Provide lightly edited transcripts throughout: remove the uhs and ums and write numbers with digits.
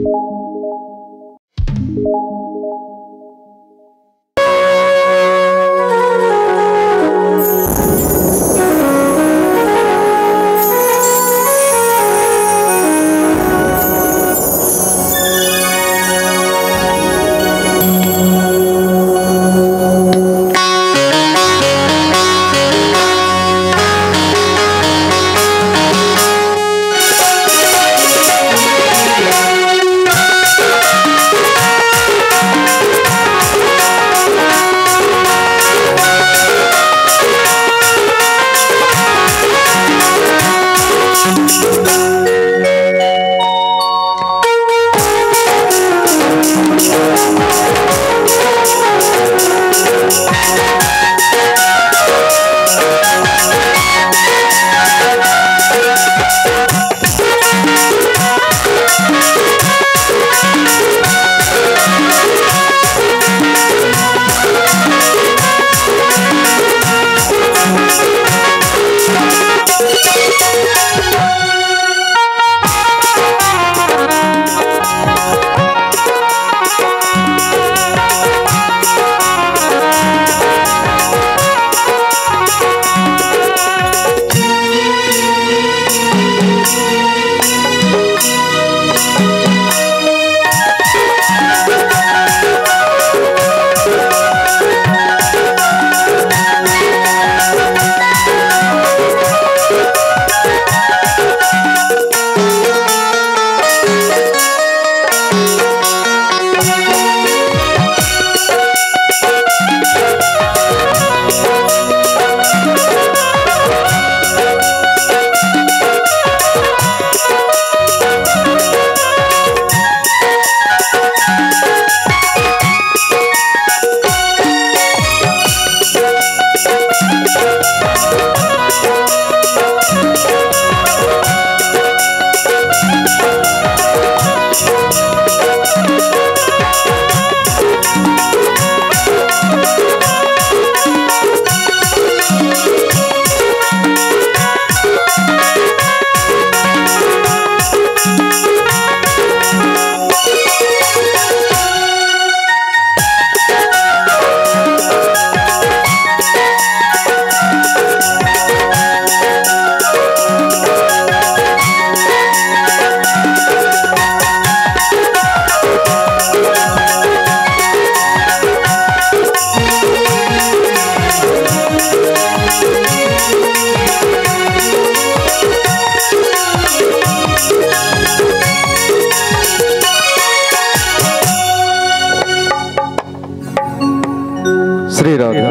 श्री राधा।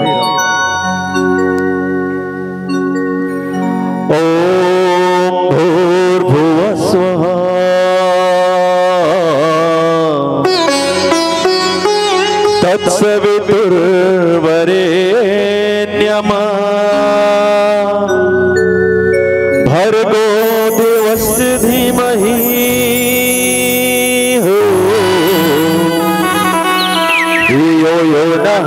ओम भूर्भुवः स्वः तत्सवितुर्वरेण्यम् भर्गो देवस्य धीमहि धियो यो नः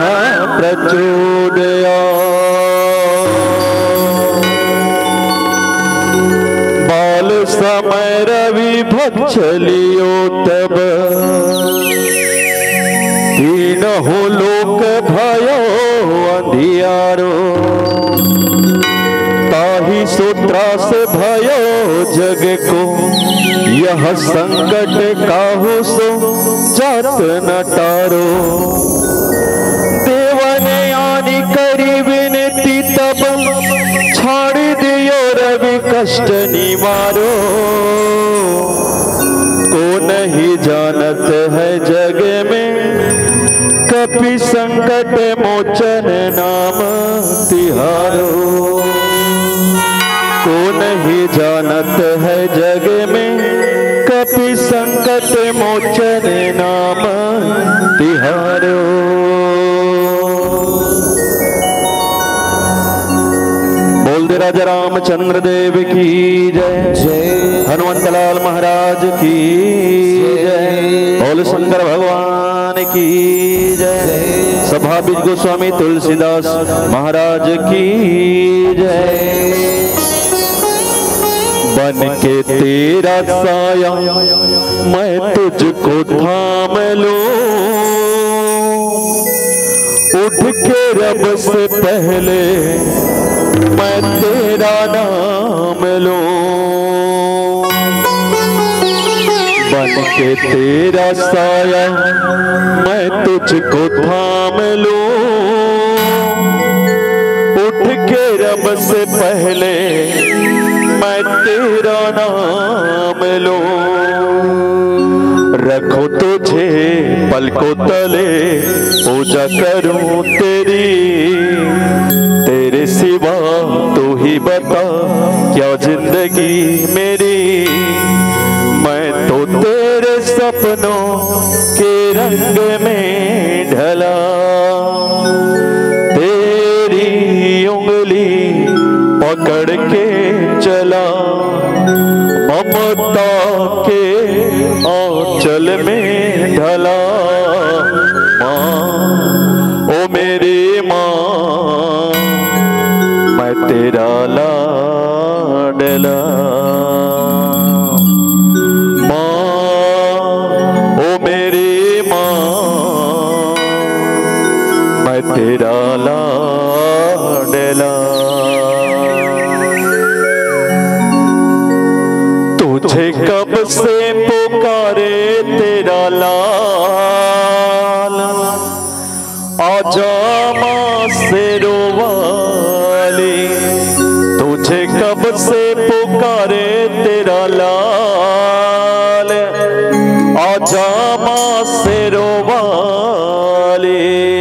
प्रचोदयात्। बाल समय रवि भक्षलियो तब तीनों लोक भयो अंधियारो। ताहि सूत्रास भयो जग को यह संकट काहू सो जात न टारो। देवने आनी करी विनती तब छाड़ दियो रवि कष्ट निवारो। को नहीं जानत है जग में कपि संकट मोचन नाम तिहारो। को नहीं जानत है जग में कपि संकट मोचन नाम तिहारो। बोल दे राजा रामचंद्र देव की जय। जय हनुमंतलाल महाराज की जय। बोल शंकर भगवान की जय। सभा बीज गोस्वामी तुलसीदास महाराज की जय। बन के तेरा साया मैं तुझको थाम लूं, उठ के रब से पहले मैं तेरा नाम लूं। बन के तेरा साया मैं तुझको थाम लूं, उठ के रब से पहले मैं तेरा नाम लूं। रखो तुझे पलकों तले पूजा करूं तेरी, तेरे सिवा तू ही बता क्या जिंदगी मेरी। मैं तो तेरे सपनों के रंग में ढला, तेरी उंगली पकड़ के चला, ममता के आंचल में ढला। माँ ओ मेरी माँ मैं तेरा लाडला, माँ ओ मेरी माँ मैं तेरा लाडला। तुझे कब से पुकारे तेरा लाल, आजा माँ शेरों वाली। तुझे कब से पुकारे तेरा लाल, आजा माँ शेरों वाली।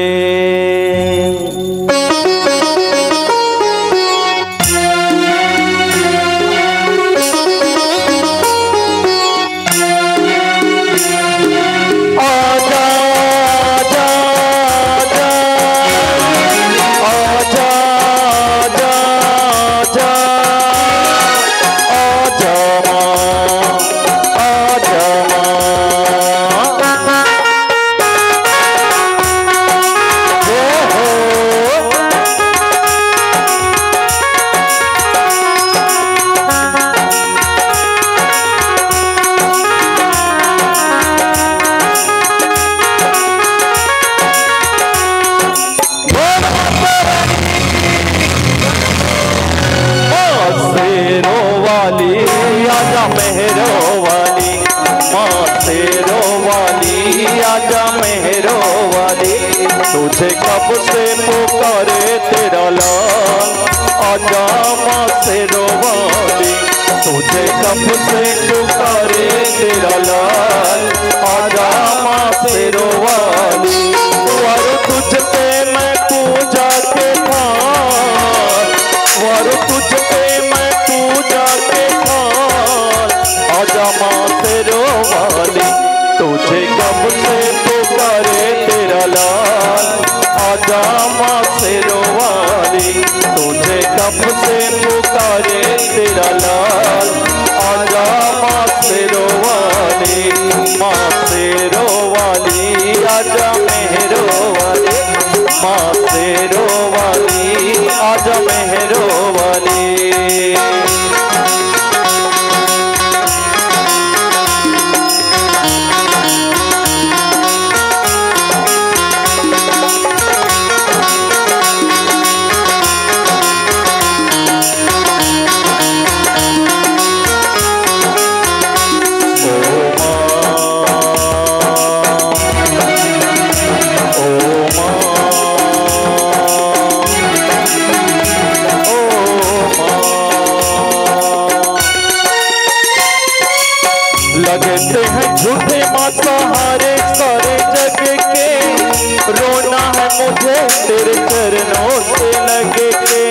आजा मेहरों वाली, माँ शेरों वाली, आजा मेहरों वाली। तुझे कब से पुकारे तेरा लाल, आजा माँ शेरों वाली। तुझे कब से पुकारे तेरा लाल, आजा माँ शेरों वाली। वारो तुझ पे मैं पूजा के थाल, वारो तुझ पे मैं पूजा के थाल, आजा माँ शेरों वाली। तुझे कब से पुकारे तेरा लाल, आजा माँ शेरों वाली। तुझे कब से पुकारे तेरा लाल, आजा माँ शेरों वाली। माँ शेरों वाली आजा मेहरों वाली, माँ शेरों वाली आजा मेहरों वाली। लगते हैं झूठे माता हारे सारे जग के, रोना है मुझे तेरे चरणों से लगे के।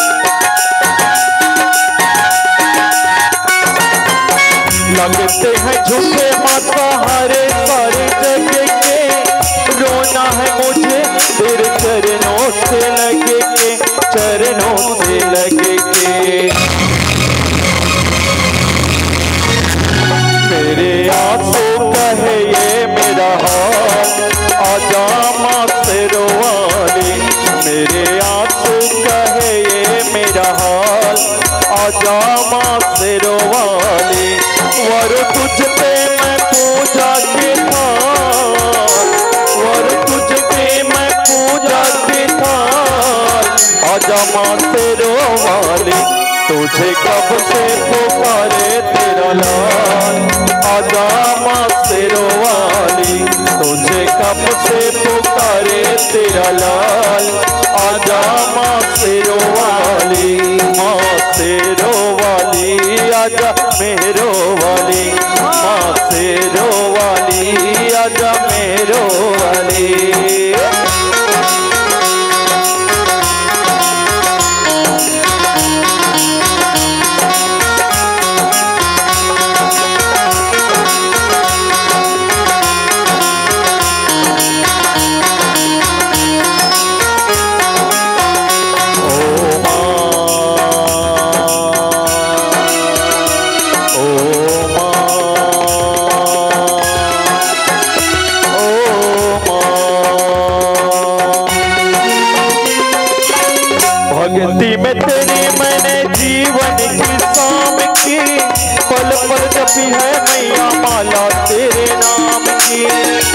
लगते हैं झूठे माता हारे सारे जग के, रोना है मुझे तेरे चरणों से लगे के, चरणों से लगे के। मेरे आंसू कहे ये मेरा हाल, आजा माँ शेरों वाली। मेरे आंसू कहे ये मेरा हाल, आजा माँ शेरों वाली। तुझे कब से पुकारे तेरा लाल, आजा माँ शेरों वाली। तुझे कब से पुकारे तेरा लाल, आजा माँ शेरों वाली। माँ शेरों वाली आजा मेहरों वाली, माँ शेरों वाली आजा मेहरों वाली। भक्ति में तेरी मैंने जीवन की शाम की, पल पल जपी है मैया माला तेरे नाम की।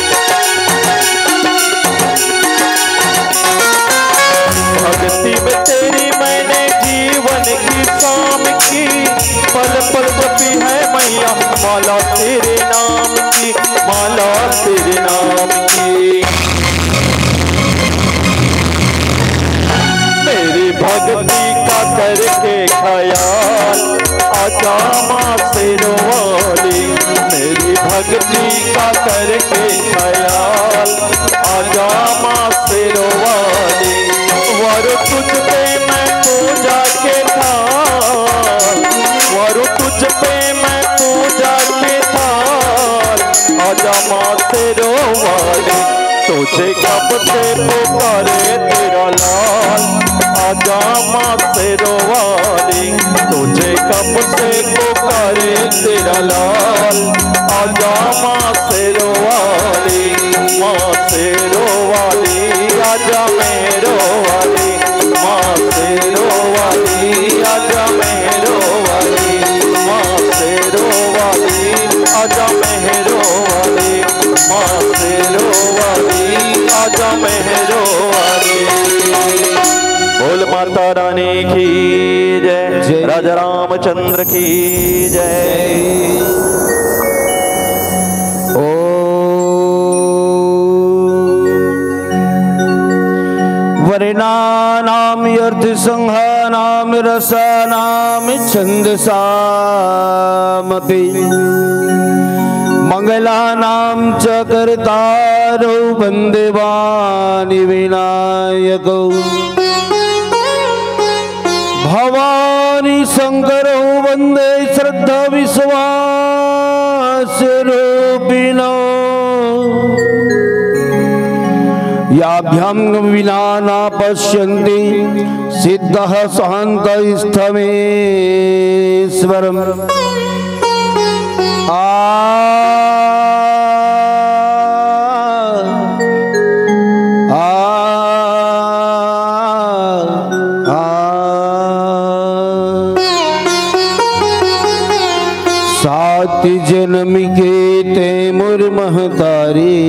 भक्ति में तेरी मैंने जीवन की शाम की, पल पल जपी है मैया माला तेरे नाम की, माला तेरे नाम की। मेरी भक्ति का करके ख्याल, आजा माँ शेरों वाली। मेरी भक्ति का करके ख्याल, आजा माँ शेरों वाली। वरु तुझ पे मैं पूजा के थाल, वरु तुझ पे मैं पूजा के थाल, आजा माँ शेरों वाली। तुझे कब से पुकारे तेरा लाल, आजा माँ शेरों वाली। तुझे कब से पुकारे तेरा लाल, आजा माँ शेरों वाली। माँ शेरों वाली आजा मेहरों वाली, माँ शेरों वाली आजा मेहरों वाली, माँ शेरों वाली आजा मेहरों वाली, माँ शेरों वाली आजा मेहरों वाली। बोल माता रानी की जय, राजा रामचंद्र की जय। वर्णानाम अर्थ संहानाम रसानाम छंदसामपि, मंगलानाम च कर्तारो वन्दे वाणि विनायकौ। भवानी शंकरौ वन्दे श्रद्धा विश्वास रूपिणौ। याभ्यां विना न पश्यन्ति सिद्धः शान्तस्थमेश्वरम्। सात जन्म के तैमूर महतारी,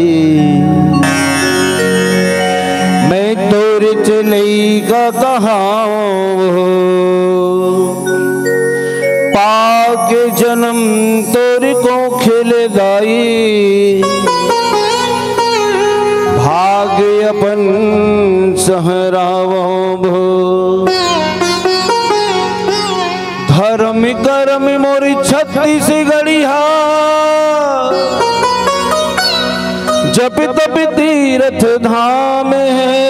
मैं तोरे चलेगा कहाँ। पाके जन्म तोरे को खिल गाई, भाग्य अपन सहरावो। धर्म कर्म मोरी 36 गड़िया, जप तप तीर्थ धाम है।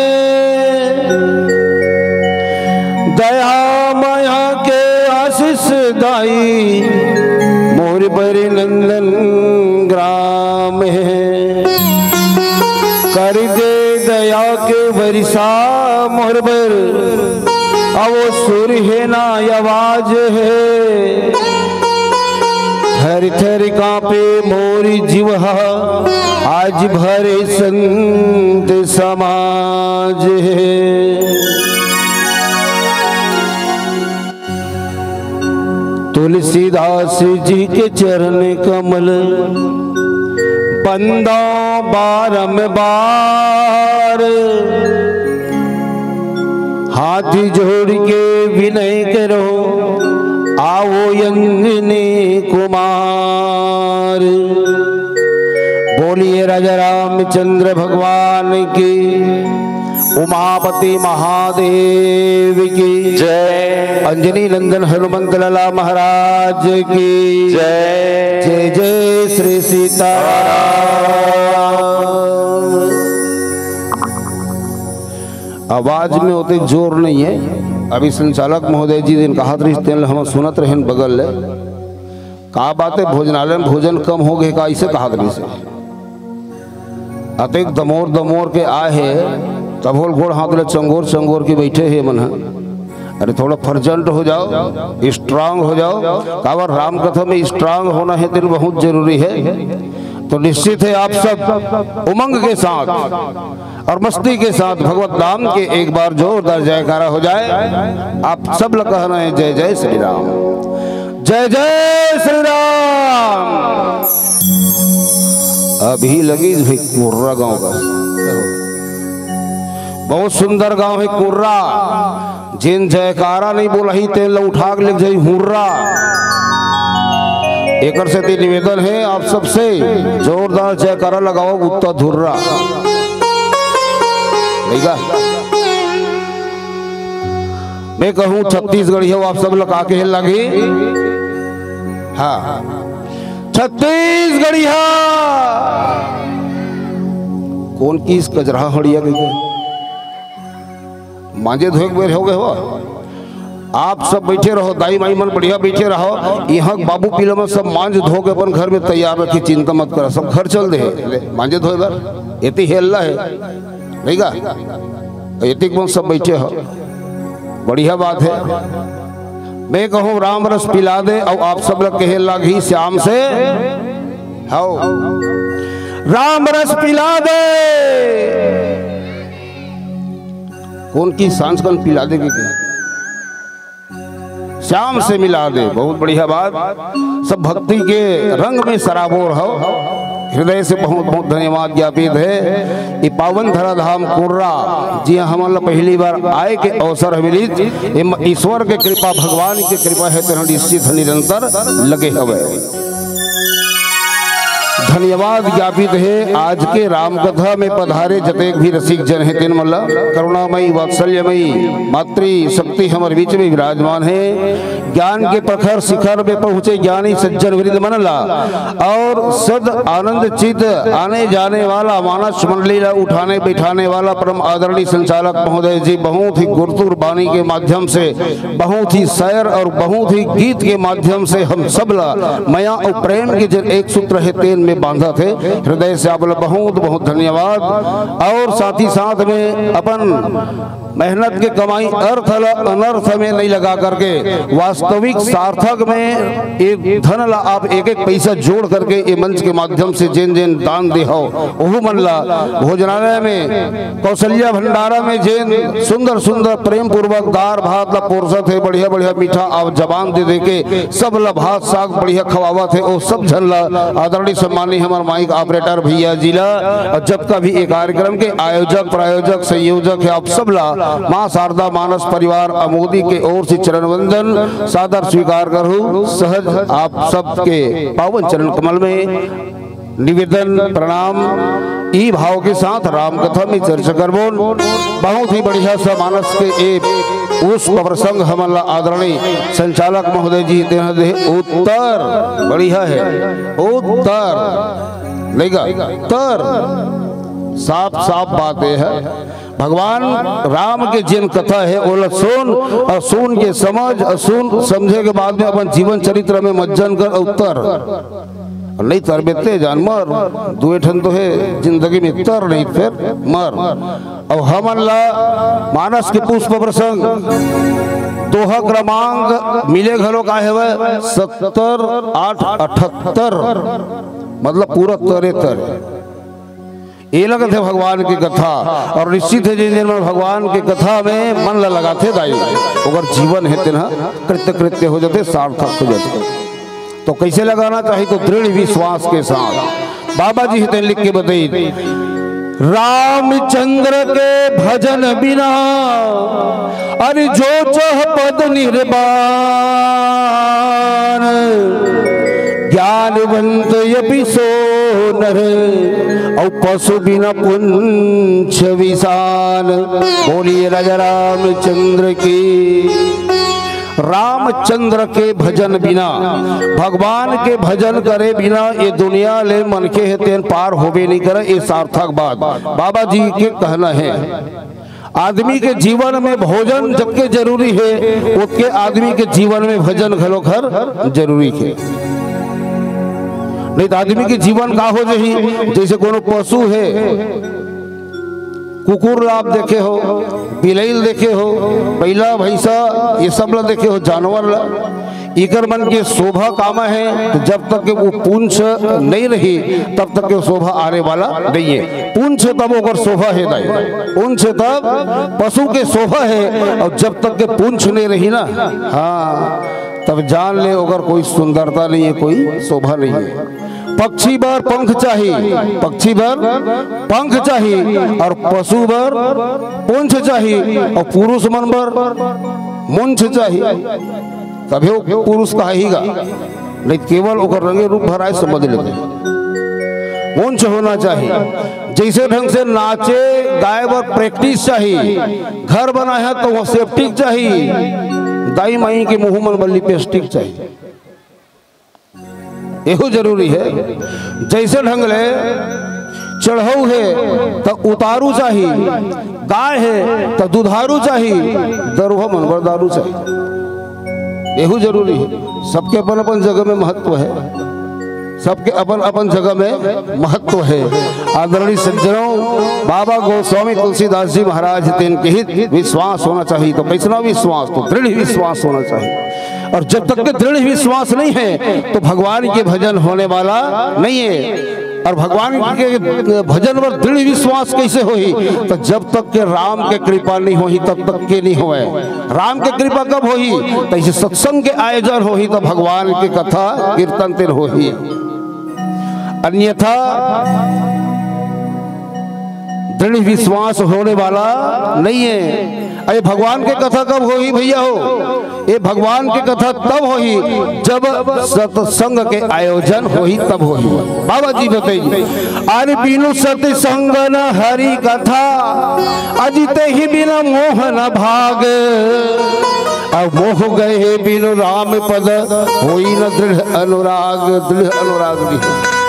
दया माया के आशीष दाई, मोर पर नंदन ग्राम है। कर दे दया के वर्षा मोर पर, वो सुर है ना आवाज है। थर थर कांपे मोरी जीवा, आज भरे संत समाज है। तुलसीदास जी के चरण कमल, बंदा बारंबार। हाथ जोड़ के विनय करो, गावो अंजनी कुमार। बोलिए राजा रामचंद्र भगवान की, उमापति महादेव की जय। अंजनी नंदन हनुमंत लाला महाराज की जय। जय जय श्री सीताराम। आवाज में होते जोर नहीं है। अभी संचालक महोदय जी दिन कहा हम सुनत रहे बगल ले का बात है, भोजनालय में भोजन कम हो गए का ऐसे कहा से अतिक दमोर दमोर के आए है तब होल घोड़ हाथ ले चंगोर चंगोर के बैठे है मन। अरे थोड़ा फर्जेंट हो जाओ, स्ट्रांग हो जाओ। कावर राम कथा में स्ट्रांग होना है दिन बहुत जरूरी है। तो निश्चित है आप सब उमंग के साथ और मस्ती के साथ भगवत नाम के एक बार जोरदार जयकारा हो जाए। आप सब लोग कह रहे हैं जय जय श्री राम, जय जय श्री राम। अभी लगी भाई कुर्रा गांव का, बहुत सुंदर गांव है कुर्रा। जिन जयकारा नहीं बोला ही तेल उठा के लिख जाई हुर्रा। एक से निवेदन है आप सबसे जोरदार जयकारा लगाओ उत्तर धुर्रा। मैं कहूँ छत्तीसगढ़ी हो आप सब लोग आके लगी। हाँ छत्तीसगढ़ी कौन की इस कजरा हड़िया गई मांझे धोए बेर हो गए हो। आप सब बैठे रहो, दाई माई मन बढ़िया बैठे रहो। यहाँ बाबू पीला में सब मांझ धो के अपन घर में तैयार रखी, चिंता मत करो, सब घर चल दे मांझे धोए बार। इतनी हेल्ला है नहीं का, इतनी मन सब बैठे हो, बढ़िया बात है। मैं कहूँ राम रस पिला दे और आप सब लोग कहे लगी श्याम से हाओ राम रस पिला दे। कौन की सांस कल पिला दे के श्याम से मिला दे, बहुत बढ़िया बात। सब भक्ति के रंग में सराबोर हो, हृदय से बहुत बहुत धन्यवाद ज्ञापित है। ये पावन धराधाम कुर्रा जी हमारा पहली बार आए के अवसर मिलित, ईश्वर के कृपा भगवान की कृपा है तो निश्चित निरंतर लगे हुए। धन्यवाद ज्ञापित है आज के राम कथा में पधारे जतेक भी रसिक जन है तीन मल्ला करुणामयी वात्सल्यमयी मातृ शक्ति हमारे बीच में विराजमान है। ज्ञान के प्रखर शिखर में पहुंचे ज्ञानी सज्जन वृंद मनला और सद आनंद चित आने जाने वाला मानस मंडली उठाने बैठाने वाला परम आदरणीय संचालक महोदय जी बहुत ही गुरुतुर वाणी के माध्यम से, बहुत ही शयर और बहुत ही गीत के माध्यम से हम सब माया और प्रेम के जन एक सूत्र है तेन में बांधा थे। हृदय से आप बहुत बहुत धन्यवाद। और साथ ही साथ में अपन मेहनत के कमाई अर्थ अनर्थ में नहीं लगा करके वास्तविक सार्थक में एक धन ला आप एक एक पैसा जोड़ करके ये मंच के माध्यम से जिन जिन दान दे हो वो मन ला भोजनालय में कौशल्या भंडारा में जिन सुंदर सुंदर प्रेम पूर्वक दार भात ला पोरसत है, बढ़िया बढ़िया मीठा आप जबान दे दे के सब ला भात साग बढ़िया खवावत है। वो सब जन ला आदरणीय सम्मानी हमारे माइक ऑपरेटर भैया जिला और जब का भी एक कार्यक्रम के आयोजक प्रायोजक संयोजक है आप सब ला माँ शारदा मानस परिवार अमोदी के ओर से चरण वंदन सादर स्वीकार करूं। सहज आप सबके पावन चरण कमल में निवेदन प्रणाम ई भाव के साथ राम कथा में चर्चा करबोन। बहुत ही बढ़िया सा मानस के एक उस प्रसंग हमारा आदरणीय संचालक महोदय जी दे उत्तर बढ़िया है, उत्तर लेगा तर साफ साफ बात है। भगवान राम के जिन कथा है वो सुन और सुन के समझ और सुन समझे के बाद में अपन जीवन चरित्र में मज्जन कर उत्तर नहीं तर बेते जान मर दुए ठन तो है जिंदगी में तर नहीं फिर मर। और हमन ला मानस के पुष्प प्रसंग दोहा क्रमांक मिले घलो का है 70 8 78 मतलब पूरा तरे तरे ये लगत है भगवान की कथा। और निश्चित है जिन दिन में भगवान की कथा में मन लगाते दाई अगर जीवन है तेना कृत्य कृत्य हो जाते सार्थक हो जाते। तो कैसे लगाना चाहिए तो दृढ़ विश्वास के साथ। बाबा जी हितेन लिख के बताई रामचंद्र के भजन बिना अरे जो चह पद निर्वाण ज्ञानवंत यपि सोनर और पशु बिना पुंछ विशान। बोलिए राजा रामचंद्र की। रामचंद्र के भजन बिना, भगवान के भजन करे बिना ये दुनिया ले मन के हेतेन पार होबे नहीं करे। ये सार्थक बात बाबा जी के कहना है। आदमी के जीवन में भोजन जबकि जरूरी है, उसके आदमी के जीवन में भजन घलो घर जरूरी है। नहीं तो आदमी के जीवन का हो जही, जैसे कोनो पशु है, कुकुर आप देखे हो, बिलैल देखे हो, बैला भैंसा ये सब ला देखे हो, जानवर ला इकर मन के शोभा कामा है। तो जब तक वो पूंछ नहीं रही तब तक के शोभा आने वाला नहीं है। पूंछ तब ओकर शोभा है दाई, पूंछ तब पशु के शोभा है। और जब तक के पूंछ नहीं रही ना, हाँ तब जान ले ओकर कोई सुंदरता नहीं है, कोई शोभा नहीं है। पक्षी बर पंख चाहिए, पक्षी बर पंख चाहिए, और पशु बर पूंछ चाहिए, और पुरुष मन बर मुंछ चाहिए। तभी वो पुरुष कहेगा, नहीं केवल ओकर रंगे रूप भराए समझ लेते। मुंछ होना चाहिए। जैसे ढंग से नाचे गाय बर प्रैक्टिस चाहिए, घर बनाया तो वो सेफ्टिक चाहिए, दाई माई के मुंह मन बर लिपस्टिक चाहिए, यहो जरूरी है। जैसे ढंग ले चढ़ऊ है तो उतारू चाहिए, गाय है तो दुधारू चाहिए, दरुहा मनवर दारू चाहिए, यहो जरूरी है। सबके अपन अपन जगह में महत्व है, सबके अपन अपन जगह में महत्व है। आदरणीय सज्जनों, बाबा गोस्वामी तुलसीदास जी महाराज के हित विश्वास होना चाहिए। तो कैसा विश्वास? तो दृढ़ विश्वास होना चाहिए। और जब तक के दृढ़ विश्वास नहीं है तो भगवान के भजन होने वाला नहीं है। और भगवान के भजन पर दृढ़ विश्वास कैसे होही? तो जब तक के राम के कृपा नहीं होही तब तक के नहीं होए। राम के कृपा कब होही? तो इसे सत्संग के आयोजन होही, तो भगवान की कथा कीर्तन तिर होही। अन्यथा दृढ़ विश्वास होने वाला नहीं है। अरे भगवान के कथा कब होही भैया हो? ये भगवान की कथा तब होही जब सत्संग के आयोजन होही, तब होही। बाबा जी बताइए, अरे बिनु सत्संग न हरि कथा, अजिते ही बिना मोह न भाग। अब मोह गए बिनु राम पद, होई न दृढ़ अनुराग। दृढ़ अनुराग भी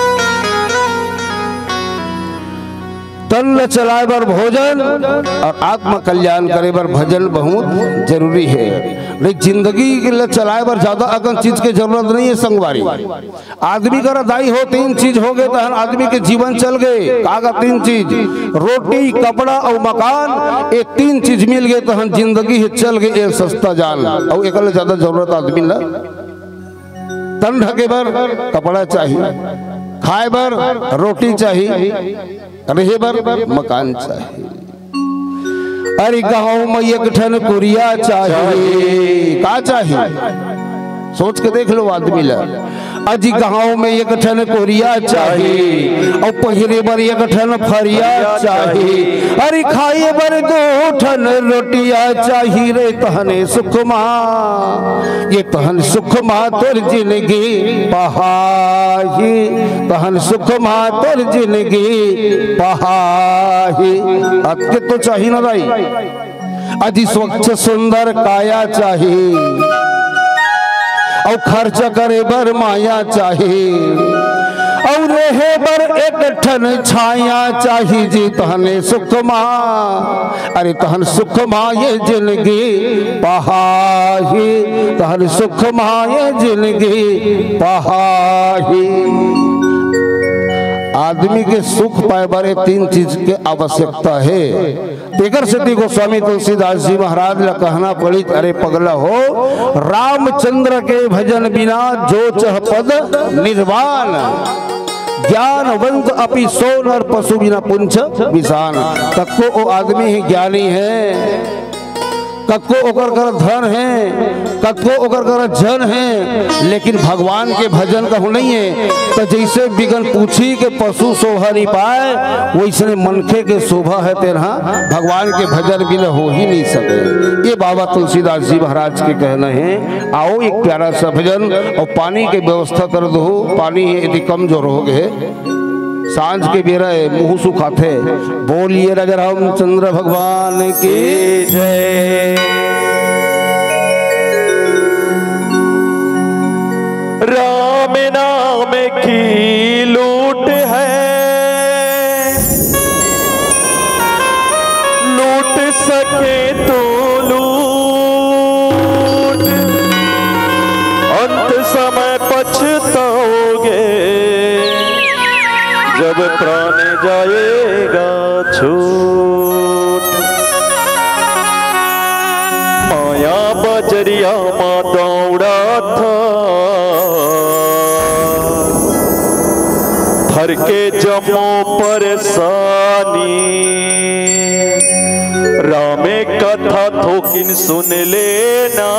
तन चलाए बर भोजन और आत्म कल्याण करे बर भजन बहुत जरूरी है। लेकिन जिंदगी के लिए चलाए बर ज्यादा अगन चीज की जरूरत नहीं है संगवारी। आदमी का दाई हो, 3 चीज हो गए तो आदमी के जीवन चल गए। कागा 3 चीज, रोटी कपड़ा और मकान, ये 3 चीज मिल गए तो जिंदगी चल गई। एक सस्ता जान और एक ज्यादा जरूरत आदमी ला तन ढके बर कपड़ा चाहिए, खाए बर रोटी चाहिए, रहे बर मकान चाहिए। अरे गाँव में एक ठन कुरिया चाहिए, का चाहिए? सोच के देख लो आदमी ला। अजी गाँव में एक ठन कोरिया चाहिए, और पहिरे बर एक ठन फरिया चाहिए। अरे खाए बर 2 ठन रोटिया चाहिए रे, तहने सुखमा ये तहन सुखमा तोर जिंदगी पहाही, तहन सुखमा तोर जिंदगी पहाही। अत तो चाहिए ना भाई। अजी स्वच्छ सुंदर काया चाहिए, और खर्च करे बर माया चाहिए, और रहे बर एक ठन छाया चाहिए जी, तहने सुखमा अरे तहन सुखमा ये जिंदगी पहाही, तहन सुखमा ये जिंदगी पहाही। आदमी के सुख पाए बारे 3 चीज के आवश्यकता है। तेकर से गोस्वामी तुलसीदास जी महाराज ला कहना पड़ी, अरे पगला हो, रामचंद्र के भजन बिना जो चह पद निर्वाण, ज्ञानवंत अपि सोनर पशु बिना पुंछ विशान। तक को वो आदमी ही ज्ञानी है, कतको ओकर कर धन है, कतको ओकर कर जन है, लेकिन भगवान के भजन कहूँ नहीं है। तो जैसे बिगन पूछी के पशु शोभा नहीं पाए, वैसे मनखे के शोभा है तेरा भगवान के भजन बिना हो ही नहीं सके। ये बाबा तुलसीदास जी महाराज के कहना है। आओ एक प्यारा सा भजन और पानी के व्यवस्था कर दो। पानी यदि कमजोर हो गए, सांझ के बेरा मुंह सुखाते। बोलिए राजा रामचंद्र भगवान की जय। राम नाम की लूट है, लूट सके तो लूट, अंत समय पछताओगे जब प्राण जाएगा छूट। माया बजरिया माँ दौड़ा था, भर के जमो परेशानी। रामे कथा थोकिन सुन लेना,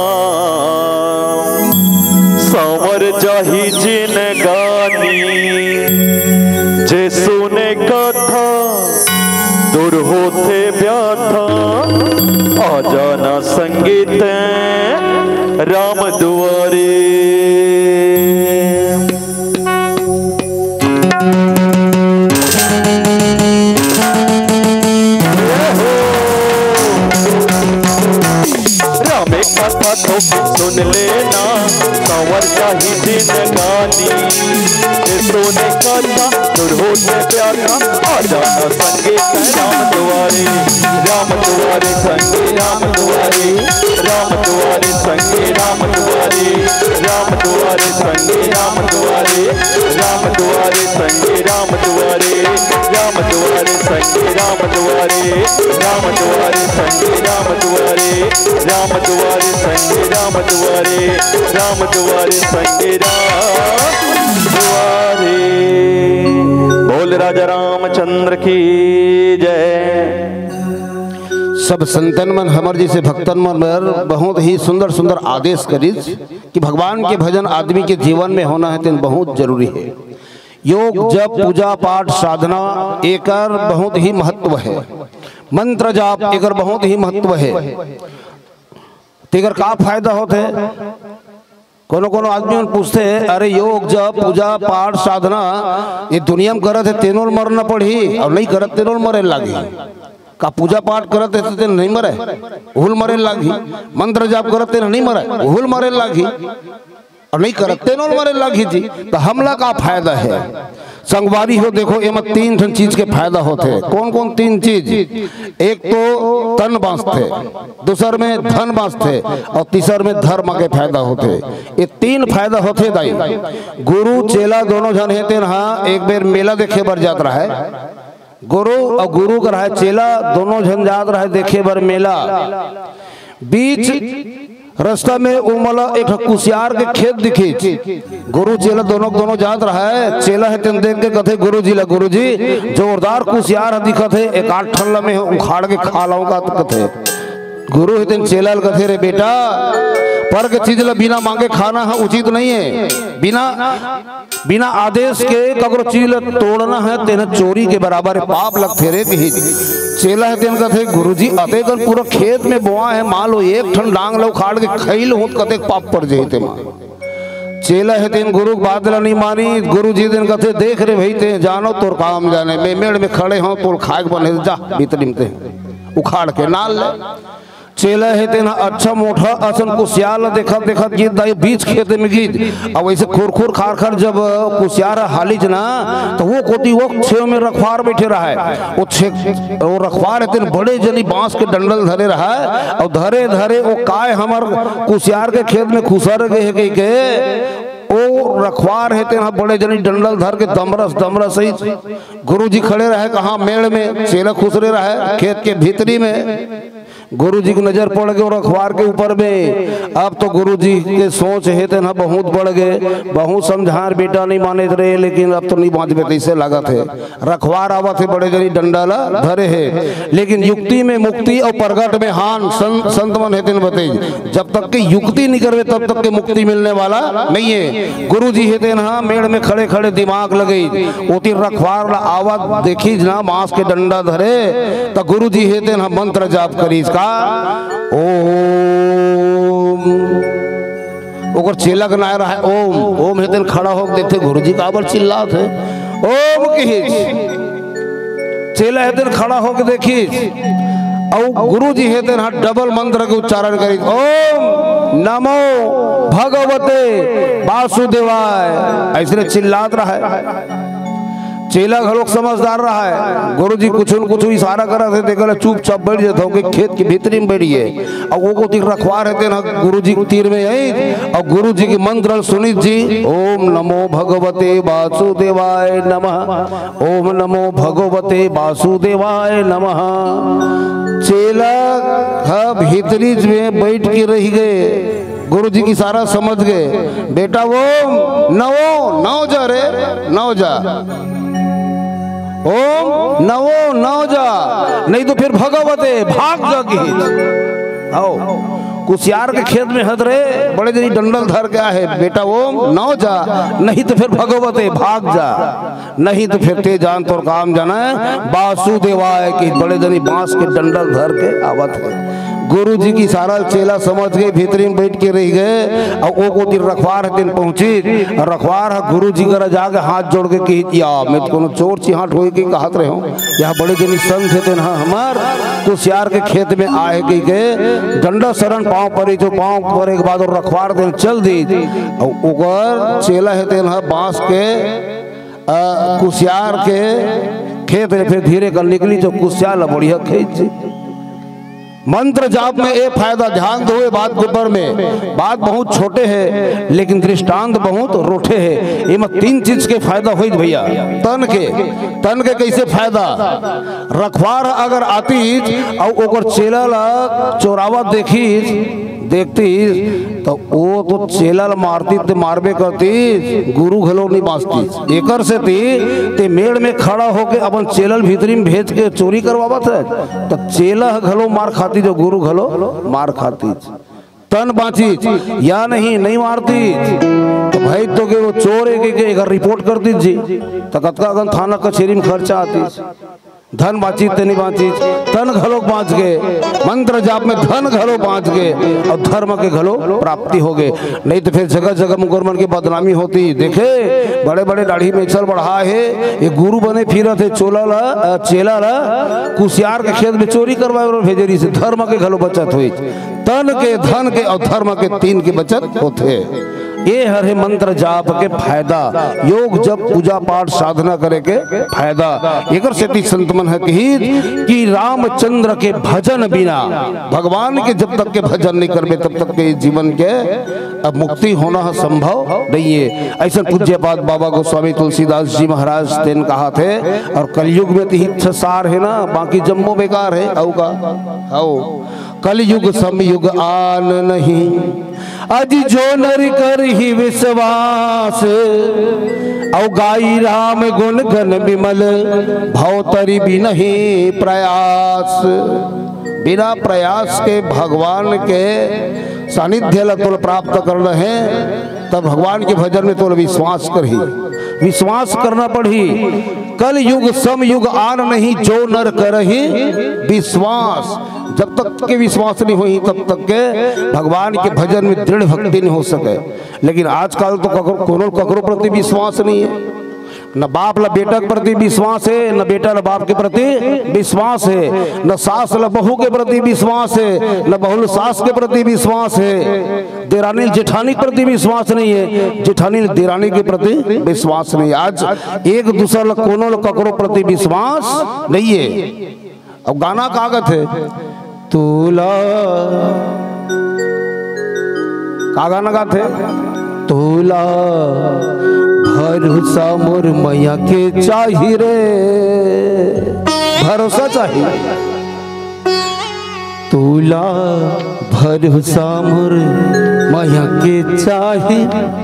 संवर जाही जिन गानी। जे सुने कथा दूर होते व्याथा, आ जाना संगीत राम दुआरे। रामे कथा तो सुन लेना, संवर जाही दिन गानी। सोने कथा दूर होते प्यारा, आ जाना संगीत राम दुआरे। राम दुआरे संगे राम दुआरे, राम दुआरे संगे राम दुआरे। राम दुआरे संगे राम दुआरे, राम दुआरे संगे राम दुआरे। राम दुआरे संगे राम दुआरे, राम दुआरे संगे राम दुआरे। राम दुआरे संगे राम दुआरे, राम दुआरे संगे राम दुआरे। बोल राजा रामचंद्र की जय। सब संतन मन हमर जैसे भक्तन मन बहुत ही सुंदर सुंदर आदेश करीज कि भगवान के भजन आदमी के जीवन में होना है तेन बहुत जरूरी है। योग जप पूजा पाठ साधना एकर बहुत ही महत्व है। मंत्र जाप एकर बहुत ही महत्व है। तेकर का फायदा होते है? कोनो कोनो आदमी मन पूछते हैं, अरे योग जप पूजा पाठ साधना ये दुनिया में करत है तेनों मरना पड़ी, और नहीं करत तेनों मरे लागी। का पूजा पाठ करत है तेन नहीं मरे, उहुल मरे लागी। मंत्र जाप करत तेन नहीं मरे, उहुल मरे लागी। और नहीं करत तेनों मरे लागी जी। तो हमला का फायदा है? संगवारी हो देखो, एम तीन ठन चीज के फायदा होते हैं। कौन कौन तीन चीज? एक तो तन बांचते, दूसर में धन बांचते, और तीसर में धर्म के फायदा होते। ये तीन फायदा होते दाई। गुरु चेला दोनों जन है तेन एक बेर मेला देखे बर जात रहा है। गुरु और गुरु का रहा चेला दोनों जन जात रहा देखे बर मेला। बीच रास्ता में उमला एक कुसियार के खेत दिखी। गुरु चेला दोनों जात रहा है। चेला है तेन देख के कथे गुरु जी ला, गुरु जी जोरदार कुसियार दिखत है, एक आठ ठल्ला में उखाड़ के खा लाऊं का कथे। गुरु है तेन चेला कथे, रे बेटा पर के चीज ला बिना मांगे खाना है उचित नहीं है। बिना आदेश के कगरो चीज ला तोड़ना है तेन चोरी के बराबर पाप लगते रे कही। चेला है तेन कथे, गुरुजी अते कर पूरा खेत में बोआ है, मान लो एक ठन डांग लो खाड़ के खैल हो कते पाप पड़ जाते मां। चेला है तेन गुरु बात ला नहीं मानी। गुरु जी दिन कथे, देख रे भाई ते जानो तोर काम जाने में मेड़ में खड़े हो तोर खाक बने जा भीतरी में उखाड़ के नाल ले। चेला है तेना अच्छा मोटा असन कुसियार देखत देखत गीत दाई बीच खेत में गीत। अब वैसे खुरखुर खार खार जब कुसियार हालिज ना, तो वो कोटी वो छेव में रखवार बैठे रहा है। वो रखवार है तेन बड़े जनी बांस के डंडल धरे रहा है, और धरे धरे वो काय हमर कुसियार के खेत में खुसर गए कही के ओ रखवार है तेना बड़े जनी डंडल धर के दमरस सही। गुरु जी खड़े रहे कहाँ मेड़ में, चेला खुसरे रहे खेत के भीतरी में। गुरु जी की नजर पड़ गई और अखबार के ऊपर में। अब तो गुरु जी के सोच है थे ना बहुत बढ़ गए, बहुत समझार बेटा नहीं माने रहे, लेकिन अब तो नहीं बाँच बेटे से लगा थे। रखवार आवा थे बड़े जनी डंडाला धरे है, लेकिन युक्ति में मुक्ति और प्रगट में हान संत मन है बताइए, जब तक की युक्ति नहीं करवे तब तक के मुक्ति मिलने वाला नहीं है। गुरु जी है ना मेड़ में खड़े खड़े दिमाग लगे ओती रखवार आवाज देखी ना मांस के डंडा धरे तो गुरु जी है ना मंत्र जाप करी इसका ओम। ओकर चेला का नारा है ओम ओम है खड़ा हो देखते गुरु जी का चिल्लात है ओम की चेला है खड़ा होकर देखी और गुरु जी है डबल मंत्र के उच्चारण करी ओम नमो भगवते वासुदेवाय ऐसे चिल्लात रहा है। चेला घरों समझदार रहा है, गुरु जी कुछ न कुछ इशारा करा थे देखा चुपचाप बैठ जाता हो खेत के भीतरी में बैठिए और वो को तीर रखवा रहते ना गुरु जी तीर में यही और गुरु जी की मंत्र सुनित जी ओम नमो भगवते वासुदेवाय नमः ओम नमो भगवते वासुदेवाय नमः। चेला भीतरी में बैठ के रह गए, गुरु जी की सारा समझ गए बेटा वो नवो जा रे नव जा ओम नवो जा नहीं तो फिर भगवते भाग जागी आओ कुसियार के खेत में हद रहे बड़े जनी डंडल धर के है बेटा ओम नव जा नहीं तो फिर भगवते भाग जा नहीं तो फिर ते जान तोर काम जाना है वासुदेवाय की बड़े जनी बांस के डंडल धर के आवत है। गुरु जी की सारा चेला समझ गए भीतरी में बैठ के रह गए और वो को दिन रखवार दिन पहुंची रखवार गुरु जी कर जाके हाथ जोड़ के कही या मैं तो कोनो चोर चिहाट हो के कहत रहे हो यहाँ बड़े जनी संत थे ना हमार कुसियार के खेत में आए कही के डंडा शरण पाँव पड़ी तो पाँव पड़े के बाद और रखवार दिन चल दी और ओकर चेला है ना बांस के कुसियार के खेत में फिर धीरे कर निकली तो कुसियार बढ़िया खेत मंत्र जाप में एक फायदा ध्यान दो बात के ऊपर में बात बहुत छोटे है लेकिन दृष्टांत बहुत रोठे है। इमा तीन चीज के फायदा हुई भैया तन के कैसे फायदा रखवार अगर आती और ओकर चेला चोरावा देखती तो वो तो चेला मारती ते मारबे करती गुरु घलो नहीं बाँचती एकर से ते मेड़ में खड़ा होके अपन चेलल भीतरी में भेज के चोरी करवावत है तो चेला घलो मार खाती जो गुरु घलो मार खाती तन बाँची या नहीं मारती तो भाई तो के वो चोर है अगर रिपोर्ट कर दीजिए तो कतका अगन थाना कचेरी में खर्चा आती धन बाँची ते नहीं बाँची तन घलो बाँच गए मंत्र जाप में धन घलो बाँच गए और धर्म के घलो प्राप्ति हो गए नहीं तो फिर जगह जगह मुकरमन की बदनामी होती देखे बड़े बड़े दाढ़ी में चल बढ़ा है ये गुरु बने फिर थे चेला कुसियार के खेत में चोरी करवाए भेजरी से धर्म के घलो बचत हुई तन के धन के और धर्म के तीन की बचत होते ये हरे मंत्र जाप के फायदा योग जब पूजा पाठ साधना करे के फायदा एक संत मन है कि रामचंद्र के भजन बिना भगवान के जब तक के भजन नहीं करबे तब तक के जीवन के अब मुक्ति होना संभव नहीं है। ऐसा पूज्य पाद बाबा गोस्वामी तुलसीदास जी महाराज तेन कहा थे और कलयुग में तो हित सार है ना बाकी जम्मो बेकार है आओ कलयुग समयुग आन नहीं अजी जो नर कर ही विश्वास औ गाई राम गुण गण विमल भवतरी भी नहीं प्रयास बिना प्रयास के भगवान के सानिध्य लतुल प्राप्त करना है तब भगवान के भजन में तो विश्वास करना पड़ी। कल युग सम युग आन नहीं जो नर करही विश्वास जब तक के विश्वास नहीं हुई तब तक के भगवान के भजन में दृढ़ भक्ति नहीं हो सके। लेकिन आजकल तो ककरो प्रति विश्वास नहीं है, न बाप ला बेटा के प्रति विश्वास है न बेटा ला बाप के प्रति विश्वास है, न सास ला बहू के प्रति विश्वास है न बहू सास के प्रति विश्वास है, देरानी जेठानी के प्रति विश्वास नहीं है, जेठानी देरानी के प्रति विश्वास नहीं। आज एक दूसरा कोनो ककरो प्रति विश्वास नहीं है। अब गाना कागत है तूला का गाना गाते तूला भरोसा मोर मैया के चाहिए रे भरोसा चाहिए तूला भरोसा मोर माया के चाहे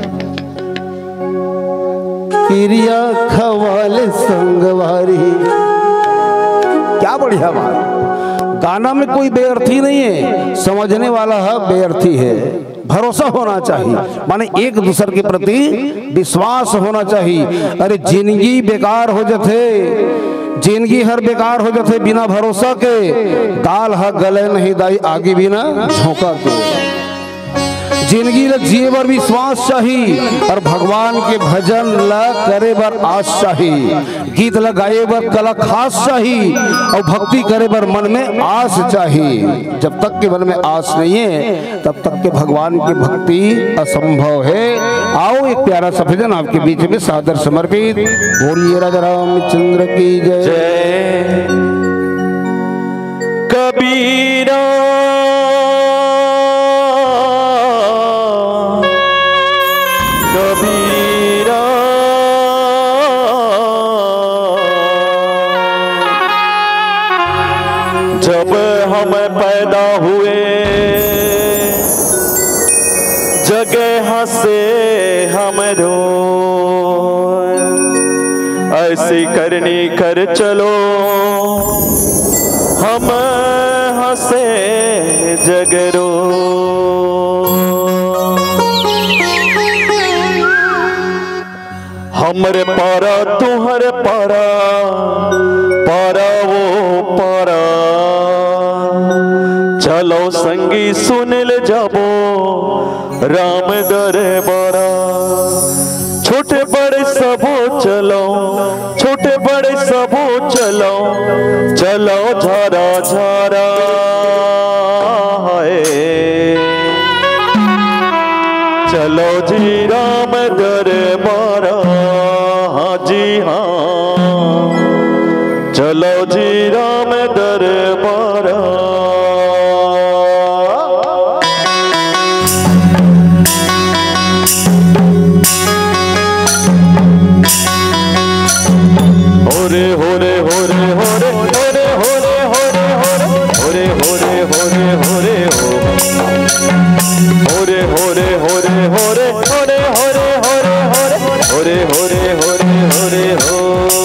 क्रिया खवाल संगवारी। क्या बढ़िया बात। गाना में कोई बेअर्थी नहीं है, समझने वाला है बेअर्थी है। भरोसा होना चाहिए, माने एक दूसरे के प्रति विश्वास होना चाहिए। अरे जिंदगी बेकार हो जाते, जिंदगी हर बेकार हो जाते बिना भरोसा के। दाल हा गले नहीं दाई आगे बिना झोंका के। जिंदगी ला जिए बर विश्वास चाहिए और भगवान के भजन ला करे बर आस चाहिए। गीत ला गाए बर कला खास चाहिए और भक्ति करे बर मन में आस चाहिए। जब तक के मन में आस नहीं है तब तक के भगवान की भक्ति असंभव है। आओ एक प्यारा सा भजन आपके बीच में सादर समर्पित। बोलिए राजा रामचंद्र की जय। जय कबीरा कबीरा जब हम पैदा हुए जगह से हम रोए, ऐसी करनी कर चलो हम हंसे जगरो। हमरे पारा तुहरे पारा, पारा वो पारा, चलो संगी सुनिल जाबो राम दरबारा। छोटे बड़े सबो चलो, छोटे बड़े सबो चलो, चलो झारा झारा है। चलो जी राम दरबारा, हाँ जी हाँ, चलो जी राम दरबारा। होरे होरे होरे होरे होरे होरे होरे होरे होरे होरे होरे हो, होरे होरे होरे होरे होरे होरे होरे होरे होरे होरे होरे हो।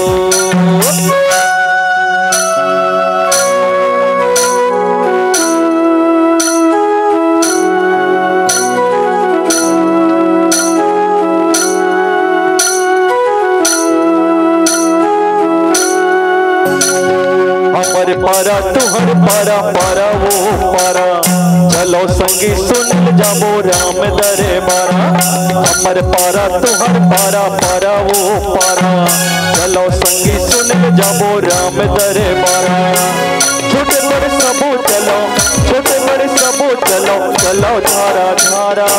हमारे पारा तुहर पारा, पारा वो पारा, चलो संगी सुन जाबो राम दरबारा। हमारे पारा तुहर पारा, पारा वो पारा, चलो संगी सुन जाबो राम दरबारा। छोटे बड़े सबो चलो, छोटे बड़े सबो चलो, चलो धारा धारा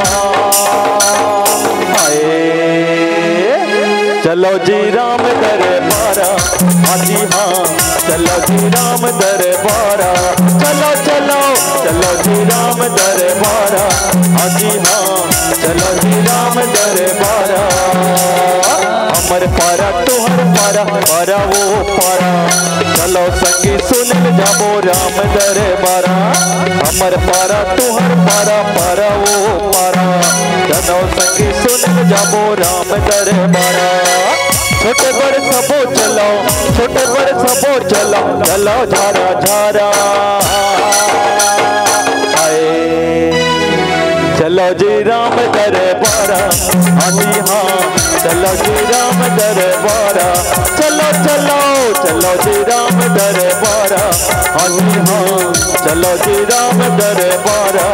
आए। चलो जी राम दरबारा, हाँ जी हाँ, चलो जी राम दरबारा। चलो चलो चलो जी राम दरबारा, हाँ जी हाँ, चलो जी राम दरबारा। हमर पारा तुहर पारा, पारा वो पारा, चलो संगी सुन जाबो राम दरबारा। हमर पारा तुहर पारा, पारा वो पारा, चलो संगी सुन जाबो राम दरबारा। छोटे बड़े सबो चलो, छोटे बड़े सबो चलो, चलो झारा झारा आए। चलो जी राम दरबारा, हाँ जी हाँ, चलो जी राम दरबारा। चलो चलो चलो जी राम दरबारा, हाँ जी हाँ, चलो जी राम दरबारा।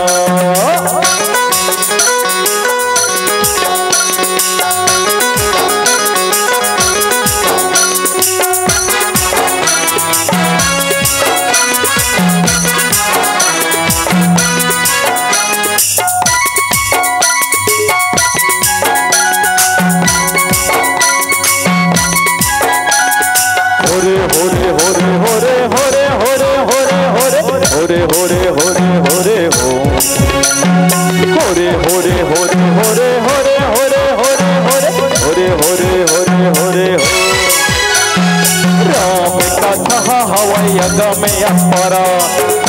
होरे होरे होरे होरे होरे होरे होरे होरे होरे होरे होरे हो, होरे होरे होरे होरे होरे होरे होरे होरे होरे होरे हो। राम कथा हवै यज्ञ में अपरा,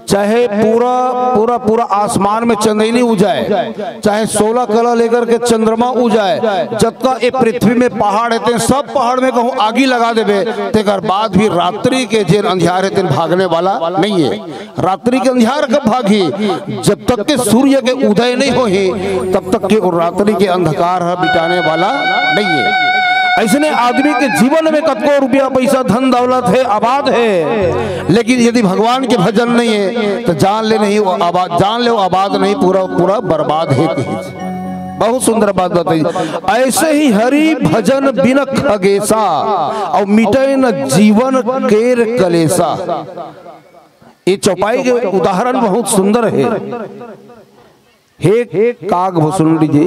चाहे पूरा आसमान में चंदेली उजाए, चाहे 16 कला लेकर के चंद्रमा उजाए, जब तक ये पृथ्वी में पहाड़ है सब पहाड़ में कहूँ आगी लगा देवे तेकर बाद भी रात्रि के जेन अंधियार है भागने वाला नहीं है। रात्रि के अंधियार कब भागी? जब तक के सूर्य के उदय नहीं हो तब तक के रात्रि के अंधकार मिटाने वाला नहीं है। ऐसने आदमी के जीवन में कतको रुपया पैसा धन दौलत है, आबाद है, लेकिन यदि भगवान के भजन नहीं है तो जान ले आबाद नहीं, पूरा बर्बाद है। बहुत सुंदर बात बताई। ऐसे ही हरि भजन बिन खगेसा और मिटे न जीवन केर कलेसा। ये चौपाई के उदाहरण बहुत सुंदर है। हे काग भुसुंडी जी,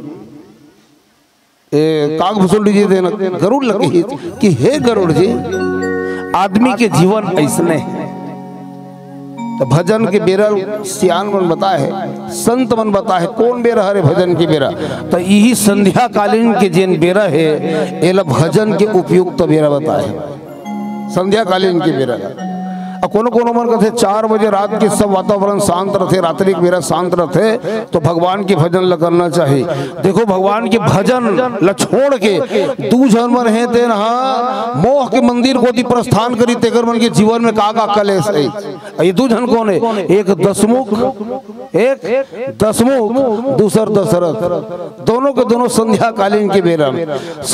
काग भुसुंडी जी देना गरुड़ लगे कि हे गरुड़ जी, आदमी के जीवन ऐसने तो भजन के बेरा सियान मन बता है, संत मन बता है कौन बेरा हरे भजन के बेरा, तो यही संध्या कालीन के जेन बेरा है एला भजन के उपयुक्त तो बेरा बता है, संध्या कालीन के बेरा। कोनो मन कहते 4 बजे रात के सब वातावरण शांत रहते, रात्रि के बेरा शांत रहते, तो भगवान के भजन ल करना चाहिए। देखो भगवान के भजन ल छोड़ के दू जनमर है ते मोह के मंदिर को प्रस्थान करी तेकर मन के जीवन में का कलेश है। ये दू जन कौन है? एक दसमुख दूसर दशरथ, दोनों के दोनों संध्या कालीन के बेरा में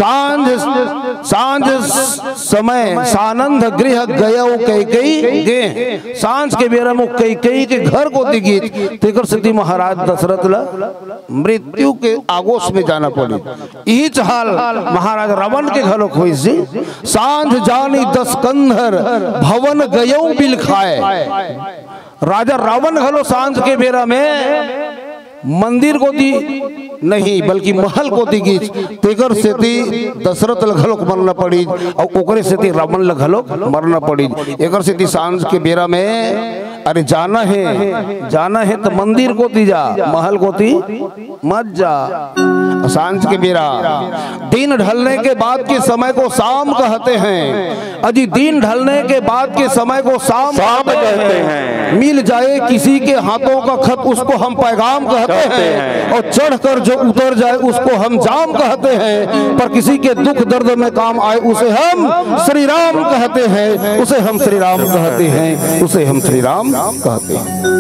सांझ समय सानंद गृह गया कई गे, सांझ के बेरा में कई के घर को दिगीत तेकर सिद्धि महाराज दशरथ ला मृत्यु के आगोश में जाना पड़ी। यही चाल महाराज रावण के घरों खोई सी, सांझ जानी 10 कंधर भवन गयो बिल खाए। राजा रावण घलो सांझ के बेरा में मंदिर को दी नहीं बल्कि महल को दी गीच तेकर सेती दशरथ लघलोक मरना पड़ी और ओकरे सेती रावण लघलोक मरना पड़ी। एकर सेती सांझ के बेरा में अरे जाना है तो मंदिर को दी जा, महल को दी मत जा। सांझ के बेरा दिन ढलने के बाद के समय को शाम कहते हैं। अजी दिन ढलने के बाद के समय को शाम कहते हैं। मिल जाए किसी के हाथों का खत उसको हम पैगाम कहते हैं, और चढ़कर जो उतर जाए उसको हम जाम कहते हैं। पर किसी के दुख दर्द में काम आए उसे हम श्री राम कहते हैं, उसे हम श्री राम कहते हैं, उसे हम श्री राम कहते हैं।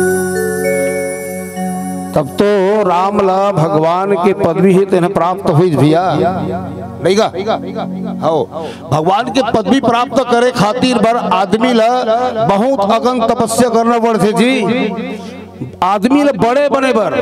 तब तो राम ला भगवान के पदवी ही तेने प्राप्त हुई भैया नहीं गा? हो भगवान के पदवी प्राप्त करे खातिर बर आदमी ला बहुत अगन तपस्या करना पड़ते जी। आदमी ला बड़े बने बर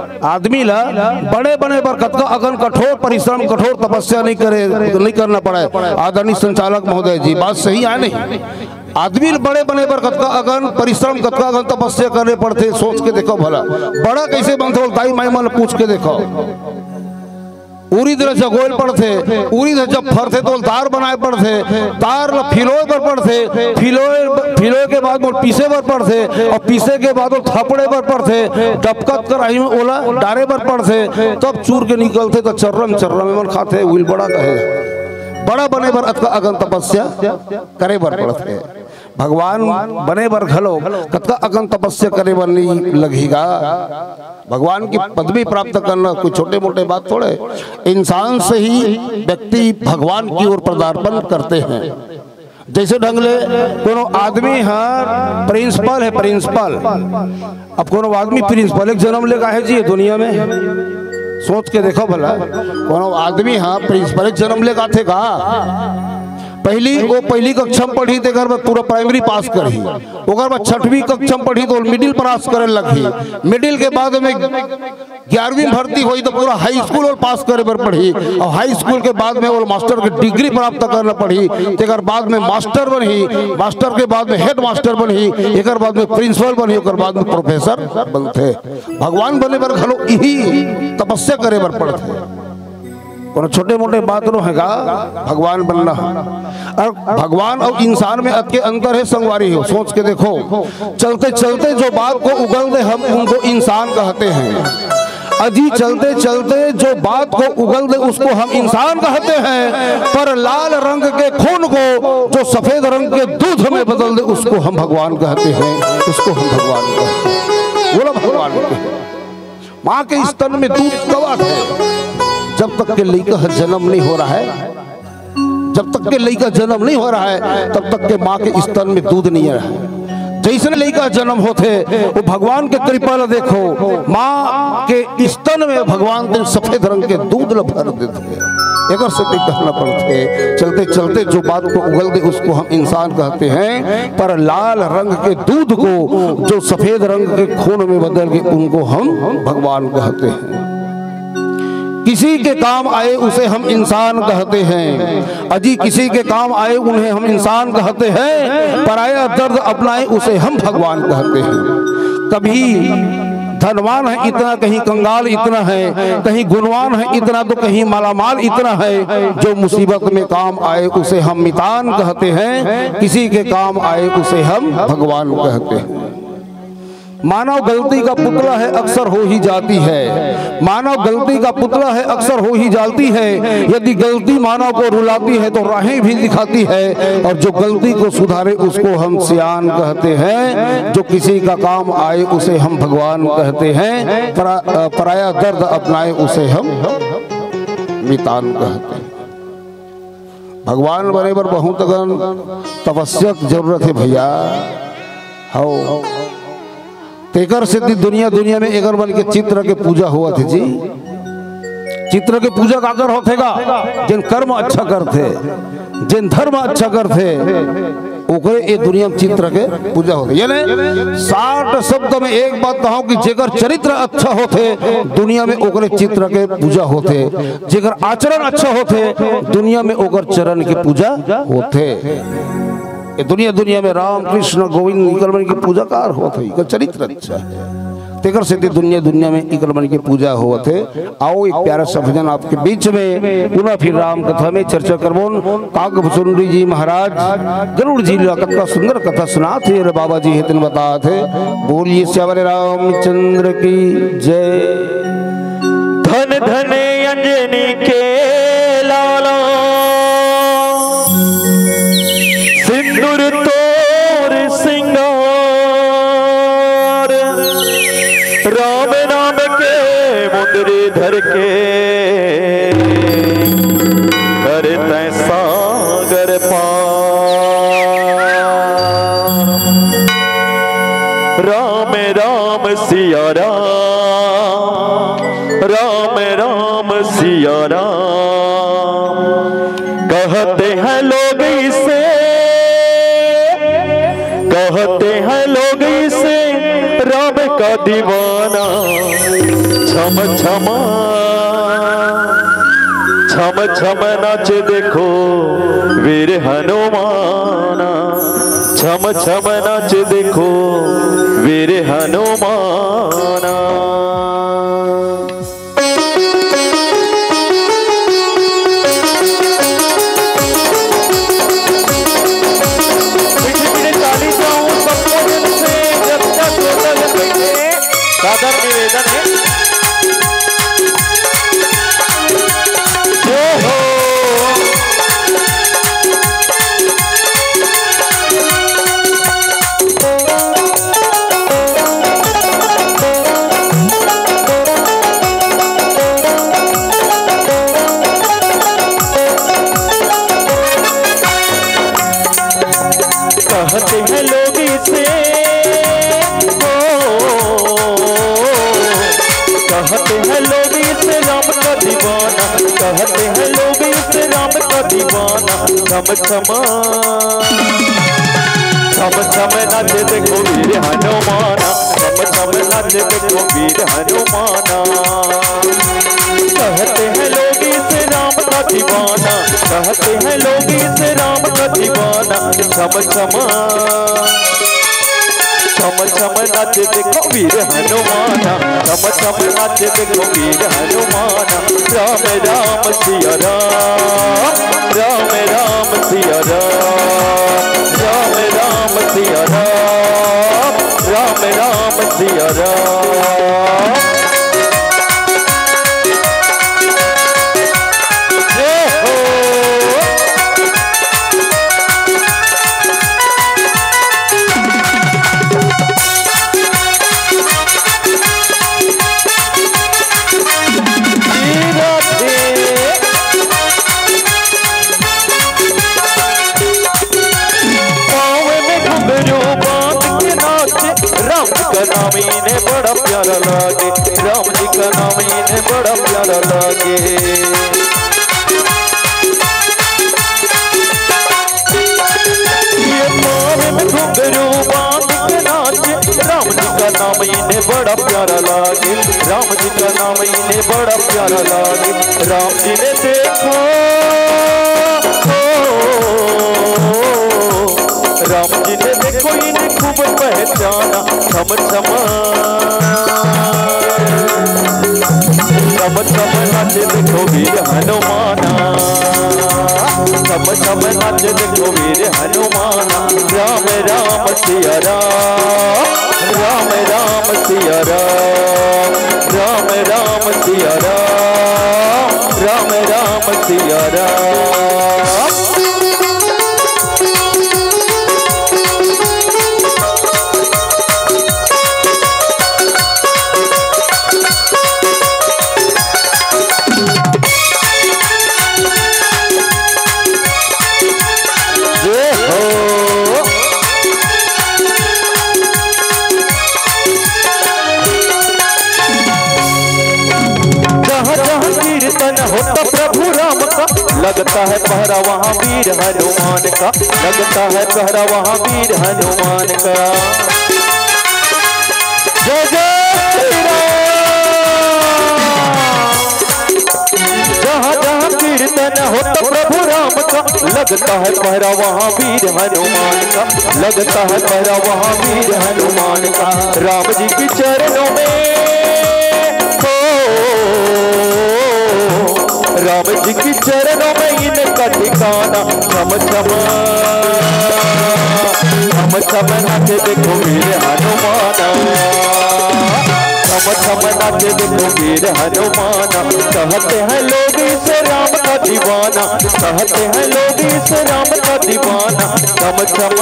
कतका अगन कठोर परिश्रम कठोर तपस्या नहीं करना पड़े। आदरणीय संचालक महोदय जी बात सही है नहीं? आदमी बड़े बने पर कतका अगन परिश्रम कतका अगन तपस्या करने पड़ते। सोच के देखो भला बड़ा कैसे बनते ताई माई मन पूछ के देखो। उरी तरह जगोल पड़ते, उरी तरह जब फरते तो तार बनाए पड़ते, तार फिलोए पर पड़ते, फिलोए के बाद वो पीसे पर पड़ते, और पीसे के बाद वो थपड़े पर पड़ते, डबकत कर आई में ओला डारे पर पड़ते, तब चूर के निकलते तो चर्रम में मन खाते। उल बड़ा कहे बड़ा बने पर अतका अगन तपस्या करे बर पड़ते। भगवान बने बर घलो कतका अगन तपस्या करे बर नहीं लगेगा। भगवान की पदवी प्राप्त करना कोई छोटे मोटे बात थोड़े। इंसान से ही व्यक्ति भगवान की ओर पदार्पण करते हैं। जैसे ढंगले कोनो आदमी है प्रिंसिपल है, प्रिंसिपल अब कोनो आदमी प्रिंसिपल एक जन्म लेगा है जी दुनिया में। सोच के देखो भला कोनो आदमी हाँ प्रिंसिपल एक जन्म लेगा थे का पहली कक्षा में पढ़ी ते पूरा प्राइमरी पास करी, ओकर बाद 6वीं कक्षा में पढ़ी तो मिडिल पास करे लगी। मिडिल के बाद में 11वीं भर्ती हुई तो पूरा हाई स्कूल और पास करे पर पढ़ी, और हाई स्कूल के बाद में वो मास्टर की डिग्री प्राप्त करना पड़ी। तेकर बाद में मास्टर बनी, मास्टर के बाद में हेड मास्टर बनी, एक बाद में प्रिंसिपल बनी, एक बाद में प्रोफेसर बनते। भगवान बने पर घलो यही तपस्या करे बर पड़ते। छोटे मोटे बात नो हैगा भगवान बनना। और भगवान और इंसान में अत के अंतर है संगवारी हो। सोच के देखो चलते चलते जो बात को उगलते हम उनको इंसान कहते हैं। अजी चलते चलते जो बात को उगल दे उसको हम इंसान कहते हैं, पर लाल रंग के खून को जो सफेद रंग के दूध में बदल दे उसको हम भगवान कहते हैं, उसको हम भगवान कहते हैं। बोला भगवान के माँ के स्तन में दूध गवाह है। जब तक के लड़का जन्म नहीं हो रहा है, जब तक के लड़का जन्म नहीं हो रहा है तब तक के माँ के स्तन में दूध नहीं रहा है। जैसे लड़का जन्म होते वो भगवान के कृपा ल देखो, माँ के स्तन में भगवान सफेद रंग के दूध ल भर देते। एक से कहना पड़ते चलते चलते जो बात को उगल दे उसको हम इंसान कहते हैं, पर लाल रंग के दूध को जो सफेद रंग के खून में बदल के उनको हम भगवान कहते हैं। किसी के काम आए उसे हम इंसान कहते हैं, अजी किसी के काम आए उन्हें हम इंसान कहते हैं, पराया दर्द अपनाए उसे हम भगवान कहते हैं। कभी धनवान है इतना, कहीं कंगाल इतना है, कहीं गुणवान है इतना तो कहीं मालामाल इतना है। जो मुसीबत में काम आए उसे हम मितान कहते हैं, किसी के काम आए उसे हम भगवान कहते हैं। मानव गलती का पुतला है अक्सर हो ही जाती है, मानव गलती का पुतला है अक्सर हो ही जाती है। यदि गलती मानव को रुलाती है तो राहें भी दिखाती है, और जो गलती को सुधारे उसको हम सियान कहते हैं। जो किसी का काम आए उसे हम भगवान कहते हैं, पराया दर्द अपनाए उसे हम मितान कहते हैं। भगवान बने पर बहुत तपस्या जरूरत है भैया। हो तेकर सिद्धि दुनिया में एकर बन के चित्र के पूजा हुआ थे जी। चित्र के पूजा काकर होतेगा जिन कर्म अच्छा करते, जिन धर्म अच्छा करते ओकरे ये दुनिया में चित्र के पूजा होते। यानी 60 शब्द में एक बात कहूं कि जेकर चरित्र अच्छा होते दुनिया में ओकरे चित्र के पूजा होते, जेकर आचरण अच्छा होते दुनिया में ओकर चरण की पूजा होते। दुनिया में राम कृष्ण गोविंद इकलमन की पूजा कार होते, इकर चरित्र अच्छा है। तेकर से दुनिया में इकलमन की पूजा होते। आओ एक प्यारा सा भजन आपके बीच में पुनः फिर राम कथा में चर्चा करबोन। काकभुसुंडी जी महाराज गरुड़ जी का सुंदर कथा सुनाते रे बाबा जी हेतन बताते। बोलिए श्यावरे रामचंद्र की जय। धन धन अंजनी के लाला सिंदूर तोर सिंगार, राम नाम के मुंदरी धर के करते सागर पार। राम राम सिया राम, राम राम सिया राम, कहते हैं लोग इसे, कहते हैं लोग इसे राम का दीवाना। छम छमा छम छम नाचे देखो वीर हनुमाना, छम छम नाचे देखो वीर हनुमाना। सादर निवेदन है कहते हैं लोग इसे, कहते हैं लोग इसे राम का दीवाना, कहते हैं लोग इसे राम का दीवाना। छम छमा छम छम नाचे देखो वीर हनुमाना, छम छम नाचे देखो वीर हनुमाना। कहते हैं लोग इसे राम का दीवाना, कहते हैं लोग इसे राम का दीवाना। छम छमा छम छम नाचे देखो वीर हनुमाना, छम छम नाचे देखो वीर हनुमाना। राम राम सिया राम, राम राम सिया राम, राम राम सिया राम, राम राम सिया राम। बड़ा प्यारा लागे, राम जी का नाम इन्हें बड़ा प्यारा लागे। ये मारे में घुंघरू बांध के नाचे, राम जी का नाम इन्हें बड़ा प्यारा लागे, राम जी का नाम इन्हें बड़ा प्यारा लागे। राम जी ने देखो, राम जी ने देखो इन्हें खूब पहचाना, छम छमा छम छम नाचे देखो वीर हनुमाना, छम छम नाचे देखो वीर हनुमाना। राम राम सिया राम, राम राम सिया राम, राम राम सिया राम, राम राम सिया राम। होता प्रभु राम का, लगता है पहरा वहाँ वीर हनुमान का, लगता है पहरा वहाँ वीर हनुमान का। जय जय श्री राम। जहाँ जहाँ कीर्तन होता प्रभु राम का, लगता है पहरा वहाँ वीर हनुमान का, लगता है पहरा वहाँ वीर हनुमान का। राम जी के चरणों में, राम जी की चरणों में इनका ठिकाना, छम छम छम छम नाचे देखो वीर हनुमाना, छम छम नाचे देखो वीर हनुमाना। कहते हैं लोग इसे राम का दीवाना, कहते हैं लोग इसे राम का दीवाना। छम छम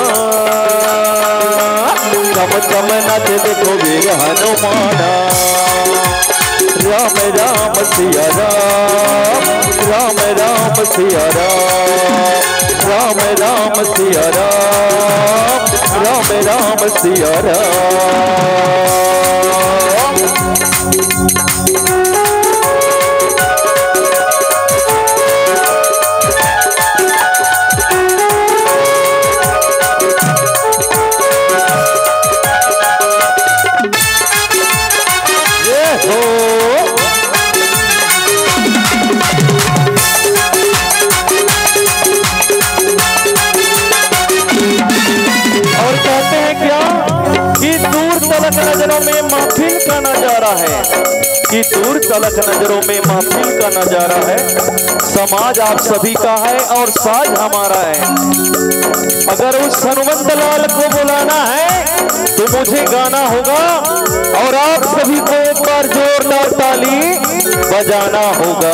छम छम नाचे देखो वीर हनुमाना। राम राम सिया राम, राम राम सिया राम, राम राम सिया राम, राम राम सिया राम। नजरों में महफिल का नजारा है, कि दूर तलक नजरों में महफिल का नजारा है। समाज आप सभी का है और साज हमारा है। अगर उस हनुमंत लाल को बुलाना है तो मुझे गाना होगा और आप सभी को एक बार जोरदार ताली बजाना होगा।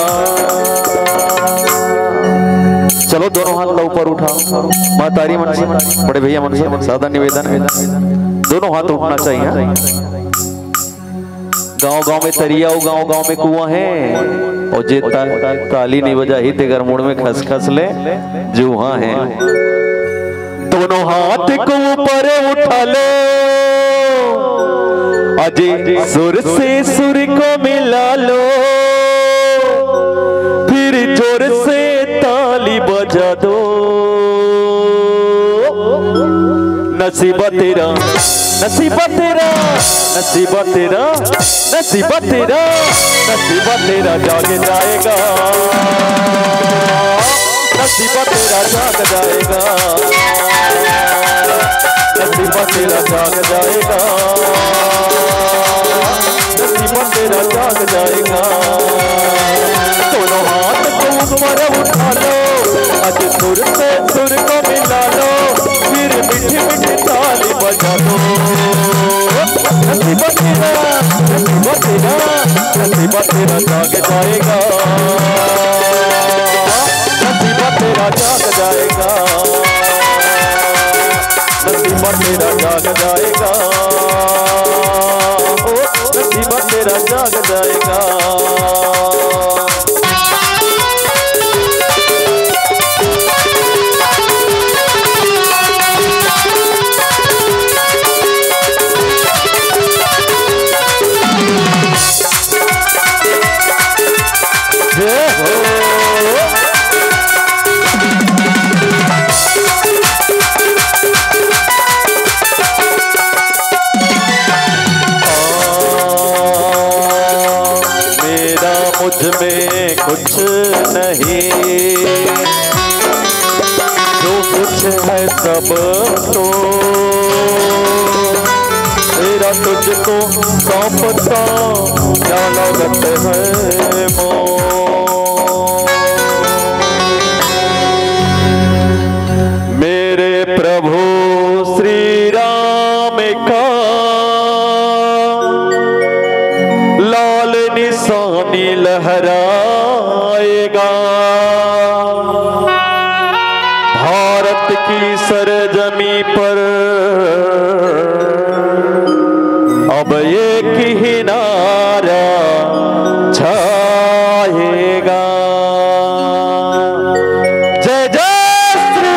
चलो दोनों हाथ ऊपर उठाओ, महतारी मन से, बड़े भैया मन से सादा निवेदन, दोनों हाथ उठना चाहिए। गांव गांव में तरिया हो, गांव गांव में कुआं है, और जे ताली नहीं बजा ही ते गरमुड़ में खस खस ले जुहा है। दोनों हाथ को ऊपर उठा लो, अजय सुर से सुर को मिला लो, फिर जोर से ताली बजा दो। नसीबा तेरा, नसीबा तेरा, नसीबा तेरा, नसीबा तेरा, नसीबा तेरा जाग जाएगा, नसीबा तेरा जाग जाएगा, नसीबा तेरा जाग जाएगा, नसीबा तेरा जाग जाएगा। दोनों हाथ को ऊपर उठा लो, आज सुर से सुर को मिला लो, फिर मीठी मीठी ताली बजा दो। नसीबा तेरा, नसीबा तेरा, नसीबा तेरा जाग जाएगा, नसीबा तेरा जाग जाएगा, नसीबा तेरा जाग जाएगा, ओ नसीबा तेरा जाग जाएगा। जो कुछ है सब तो तेरा तुझको सौंपता, क्या लागत है मोह। मेरे प्रभु श्री राम का लाल निशानी लहराएगा, भारत की सरजमी पर अब एक ही नारा छाएगा। जय जय श्री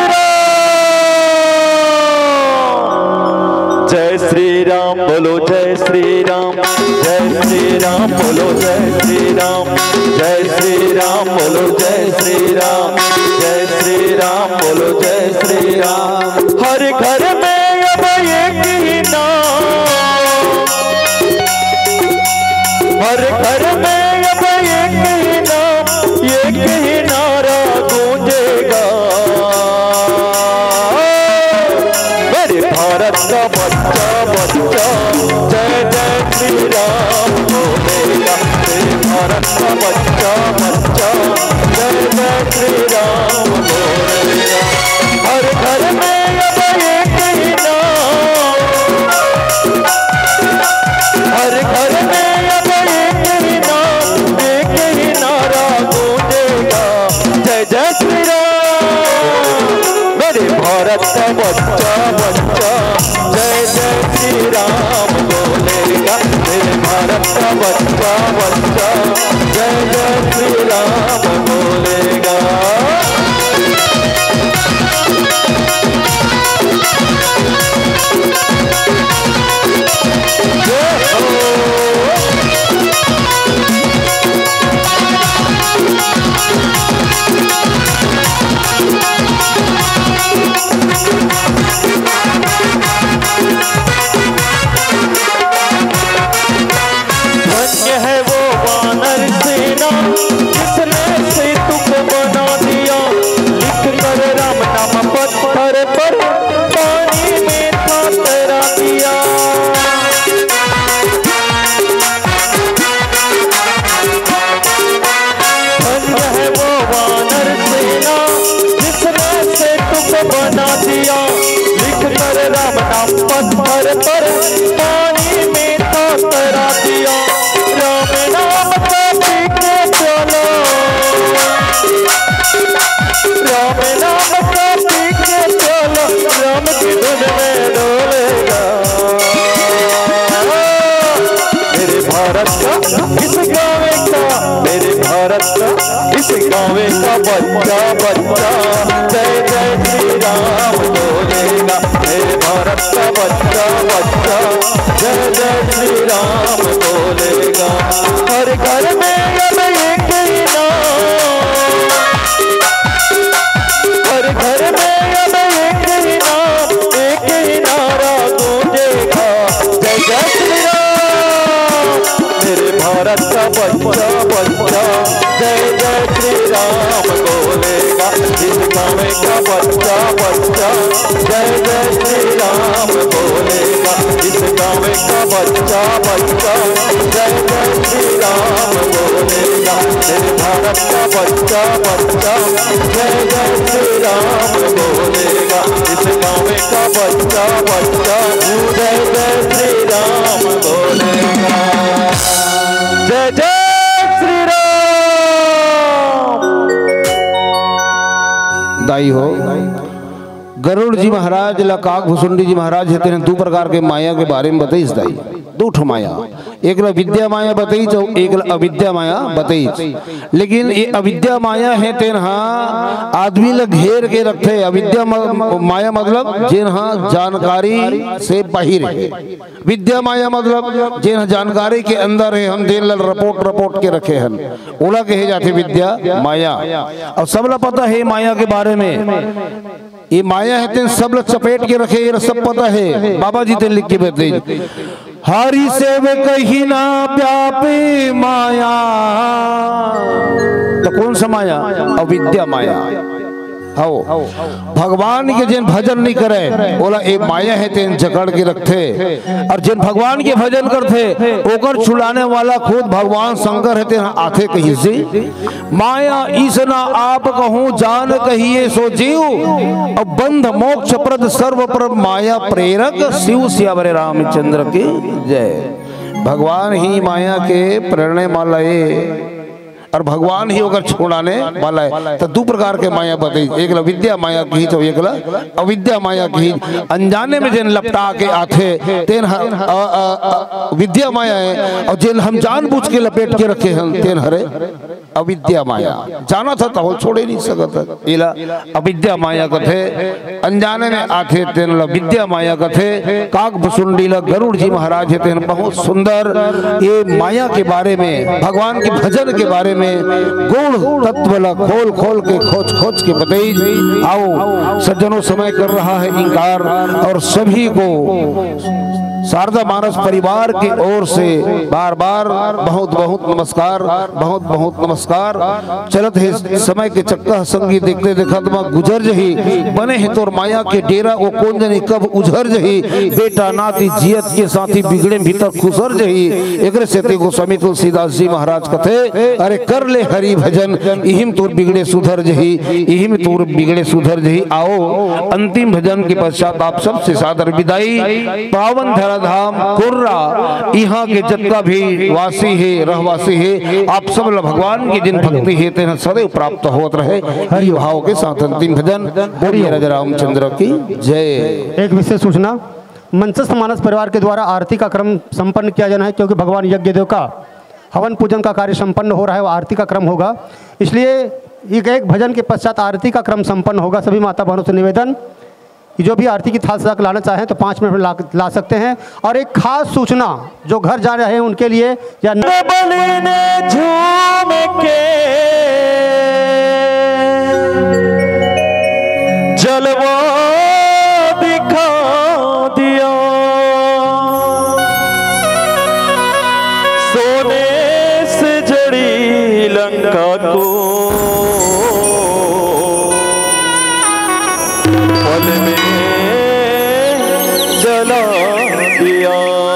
राम, जय श्री राम बोलो, जय श्री राम, जय श्री राम बोलो, जय श्री राम, जय श्री राम बोलो, जय श्री राम, जय श्री राम बोलो, जय श्री राम। हर घर में अब एक ही नाम, हर घर में अब एक ही नाम, एक ही नारा गूंजेगा। मेरे भारत का बच्चा बच्चा जय जय श्री राम बोलेगा, मेरे भारत का बच्चा बच्चा जय जय श्री राम बोलेगा। हर घर में अब एक ही नाम, हर घर में अब एक ही नाम, एक ही नारा गूंजेगा। जय जय श्री राम, मेरे भारत का बच्चा बच्चा जय जय श्री राम बोलेगा, मेरे भारत का बच्चा बच्चा जय जय श्री राम बोलेगा। धन्य है वो वानर सेना जिसने सेतु को बना दिया, लिख कर राम नाम पत्थर पर पानी में था तैरा दिया। धन्य है वो वानर सेना जिसने सेतु को बना दिया, लिख कर राम नाम पत्थर पर पानी में था तैरा दिया। राम नाम का पी के चलो, राम नाम का पी के चलो, राम की धुन में डोलेगा। मेरे भारत का इस गाँव का, मेरे भारत का इस गाँव का बच्चा बच्चा जय जय श्री राम बोलेगा, मेरे भारत का बच्चा बच्चा जय जय श्री राम बोलेगा। हर घर में अब एक ही नाम, हर घर में अब एक ही नाम, एक ही नारा गूंजेगा। जय जय श्री राम, मेरे भारत का बच्चा बच्चा जय जय श्री राम बोलेगा, इस गाँव का बच्चा बच्चा जय जय श्री राम बोलेगा, इस गाँव का बच्चा बच्चा जय जय श्री राम बोलेगा, मेरे भारत का बच्चा बच्चा जय जय श्री राम बोलेगा, इस गाँव का बच्चा बच्चा जय जय श्री राम बोलेगा। जय जय श्री राम। दाई हो गरुड़ जी महाराज ला काक भुसुंडी जी महाराज हेते हैं दो प्रकार के माया के बारे में बताइस दाई। दो ठो माया, एक ला विद्या माया बताई तो एक ला अविद्या माया बताई। लेकिन ये अविद्या माया है तेन हाँ आदमी ला घेर के रखे। अविद्या माया मतलब जिन हाँ जानकारी से बाहर है, विद्या माया मतलब जिन जानकारी के अंदर है, हम दिन ला रपोट के रखे हैं, ओला कहे जाते विद्या माया। और सब ला पता है माया के बारे में, ये माया है तेन सब लोग चपेट के रखे, ये सब पता है। बाबा जी तेन लिख के बताइए, हरि से वे कहीं ना व्यापी माया, तो कौन सा माया? अविद्या माया। हो भगवान के जिन भजन नहीं करे बोला एक माया है तेन जकड़ के रखते, और जिन भगवान के भजन करते ओकर छुड़ाने वाला खुद भगवान शंकर है तेन आथे कहीं से। माया ईसना आप कहूँ जान कहिए सो जीव, अब बंध मोक्ष प्रद सर्वप्रभ माया प्रेरक शिव सियावर रामचंद्र की जय। भगवान ही माया के प्रेरणे वाला है और भगवान ही अगर छोड़ाने वाला है। तो दो प्रकार के माया बताई, एक विद्या माया की तो एक अविद्या माया की। अनजाने में जिन लपटा के आते तेन विद्या माया है, और जिन हम जानबूझ के लपेट के रखे हैं तेन हरे अविद्या माया। जाना था तो छोड़े नहीं सकता, इला अविद्या माया कथे। अनजाने में आते तेन विद्या माया कथे। काक भुसुंडीला गरुड़ जी महाराज है तेन बहुत सुंदर ये माया के बारे में, भगवान के भजन के बारे में गुण तत्व खोल खोल के खोज के बताई। आओ सज्जनों, समय कर रहा है इंकार, और सभी को शारदा मानस परिवार की ओर से बार बार बहुत बहुत नमस्कार, बहुत बहुत नमस्कार। चलत है समय के चक्का संगी देखते देखा तो गुजर जही बने हैं तोर माया के डेरा वो कौन जनी कब उजर जही। बेटा नाती जियत के साथी बिगड़े भीतर खुसर जही। एक से गोस्वामी तुलसीदास जी महाराज कथे, अरे कर ले हरि भजन इहिम तोर बिगड़े सुधर जही, इहिम तोर बिगड़े सुधर जही। आओ अंतिम भजन के पश्चात आप सबसे सादर विदाई। पावन धाम कुर्रा यहाँ के जितना भी वासी है रहवासी है, आप सब भगवान की जिन भक्ति है तेन सदैव प्राप्त होत रहे। हरि भाव के साथ अंतिम भजन बोलिए राजा रामचंद्र की जय। एक विशेष सूचना, मंचस्थ मानस परिवार के द्वारा आरती का क्रम संपन्न किया जाना है, क्योंकि भगवान यज्ञ देव का हवन पूजन का कार्य संपन्न हो रहा है, वो आरती का क्रम होगा, इसलिए एक भजन के पश्चात आरती का क्रम संपन्न होगा। सभी माता बहनों से निवेदन, जो भी आरती की थाल सजा कर लाना चाहें तो 5 मिनट में ला सकते हैं। और एक खास सूचना, जो घर जा रहे हैं उनके लिए, या झूम के जलवा दिखा दिया, सोने से जड़ी लंका को पल में जला दिया।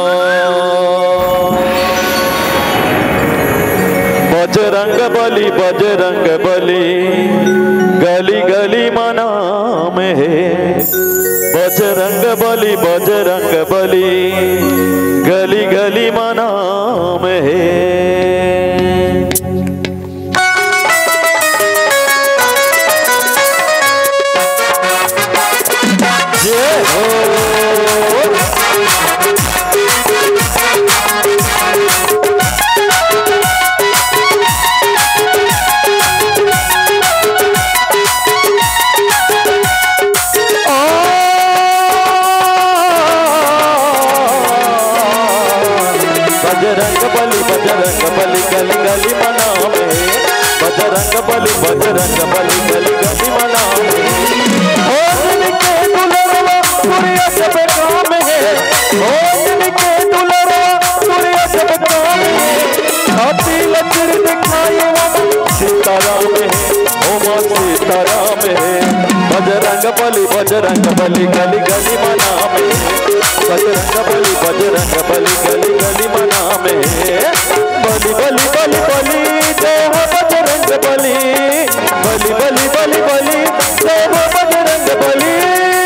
बजरंग बली बजरंग बली गली गली मना में है। बजरंग बली गली गली मना में है। बजरंग बली गली गली मना में। बजरंग बली गली गली मना में। ओ दिल के दुलरवा सूर्य सब काम है, ओ दिल के दुलरवा सूर्य सब काम है। छाती लचर दिखाए सीताराम है, ओ मां सीताराम है। बजरंग बली गली गली मना में। बजरंग बली गली गली मना में। बली बली बली बली जय हो बजरंग बली, बली बली बली बली जय हो बजरंग बली।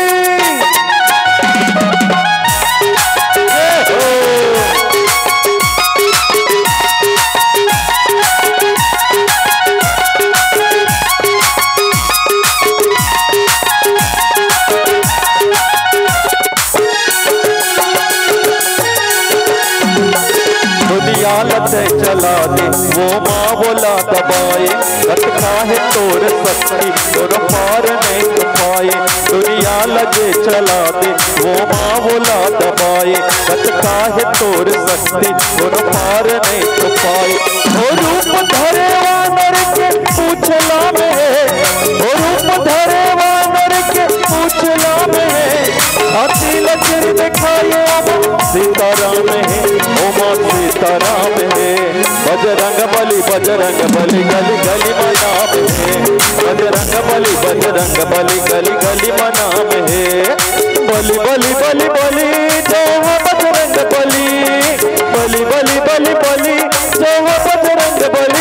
चला दे वो माँ बोला दबाए, रखना है तोर शक्ति तोर पार नहीं पाए। दुनिया लगे चला दे वो माँ बोला दबाए, रखना है तोर शक्ति तोर पार नहीं पाए। वो रूप धरे वानर के पूछला में है, वो रूप धरे वानर के पूछला में है। हाथी लचर दिखाए ओम सीताराम है, ओम सीताराम है। बजरंग बली गली गली मनाम है, बजरंग बली गली गली मनाम है। बली बली बली बली जय हो बजरंग बली, बली बली बली बली जय हो बजरंग बली।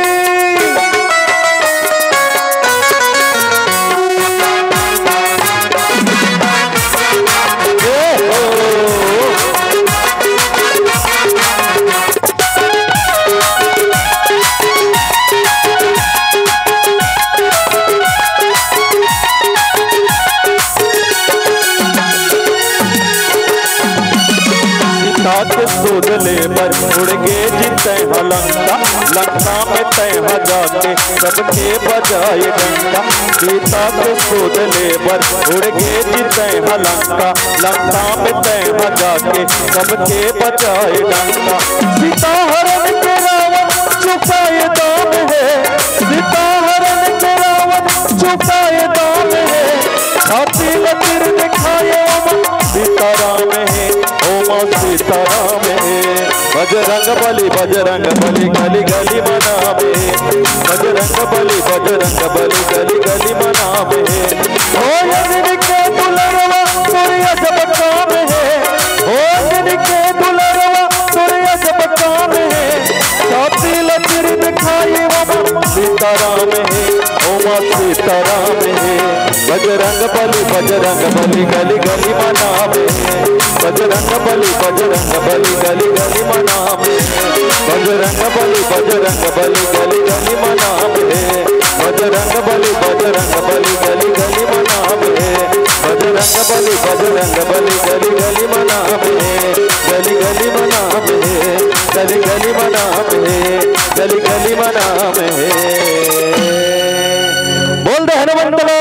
सोदले पर उड़ गे जिते लंका, लंका में तय जाके सबके बजाए डंका। सीता के सोदले पर उड़ गे जिते लंका, लंका में तय जाके सबके बजाए डंका। सीता हरण के रावण चुकाए दाम है, सीता हरण के रावण चुकाए दाम है। छाती लकीर दिखाए ओम सीताराम है, ओम सीताराम है। बजरंग बली गली गली मनावे, बजरंग बली गली गली मनावे। भोजन के दुलरवा सूर्य जब काम है, भोजन के दुलरवा सूर्य जब काम है। छाती लकीर दिखाए ओम सीताराम है, ओम सीताराम है। बजरंग बली गली गली मनावे, बजरंग बली गली गली मनावे। बजरंग बली गली गली मनावे, बजरंग बली गली गली मनावे। बजरंग बली गली गली मनावे, गली गली मनावे, गली गली मनावे, गली गली मनावे। बोल दे हनुमंत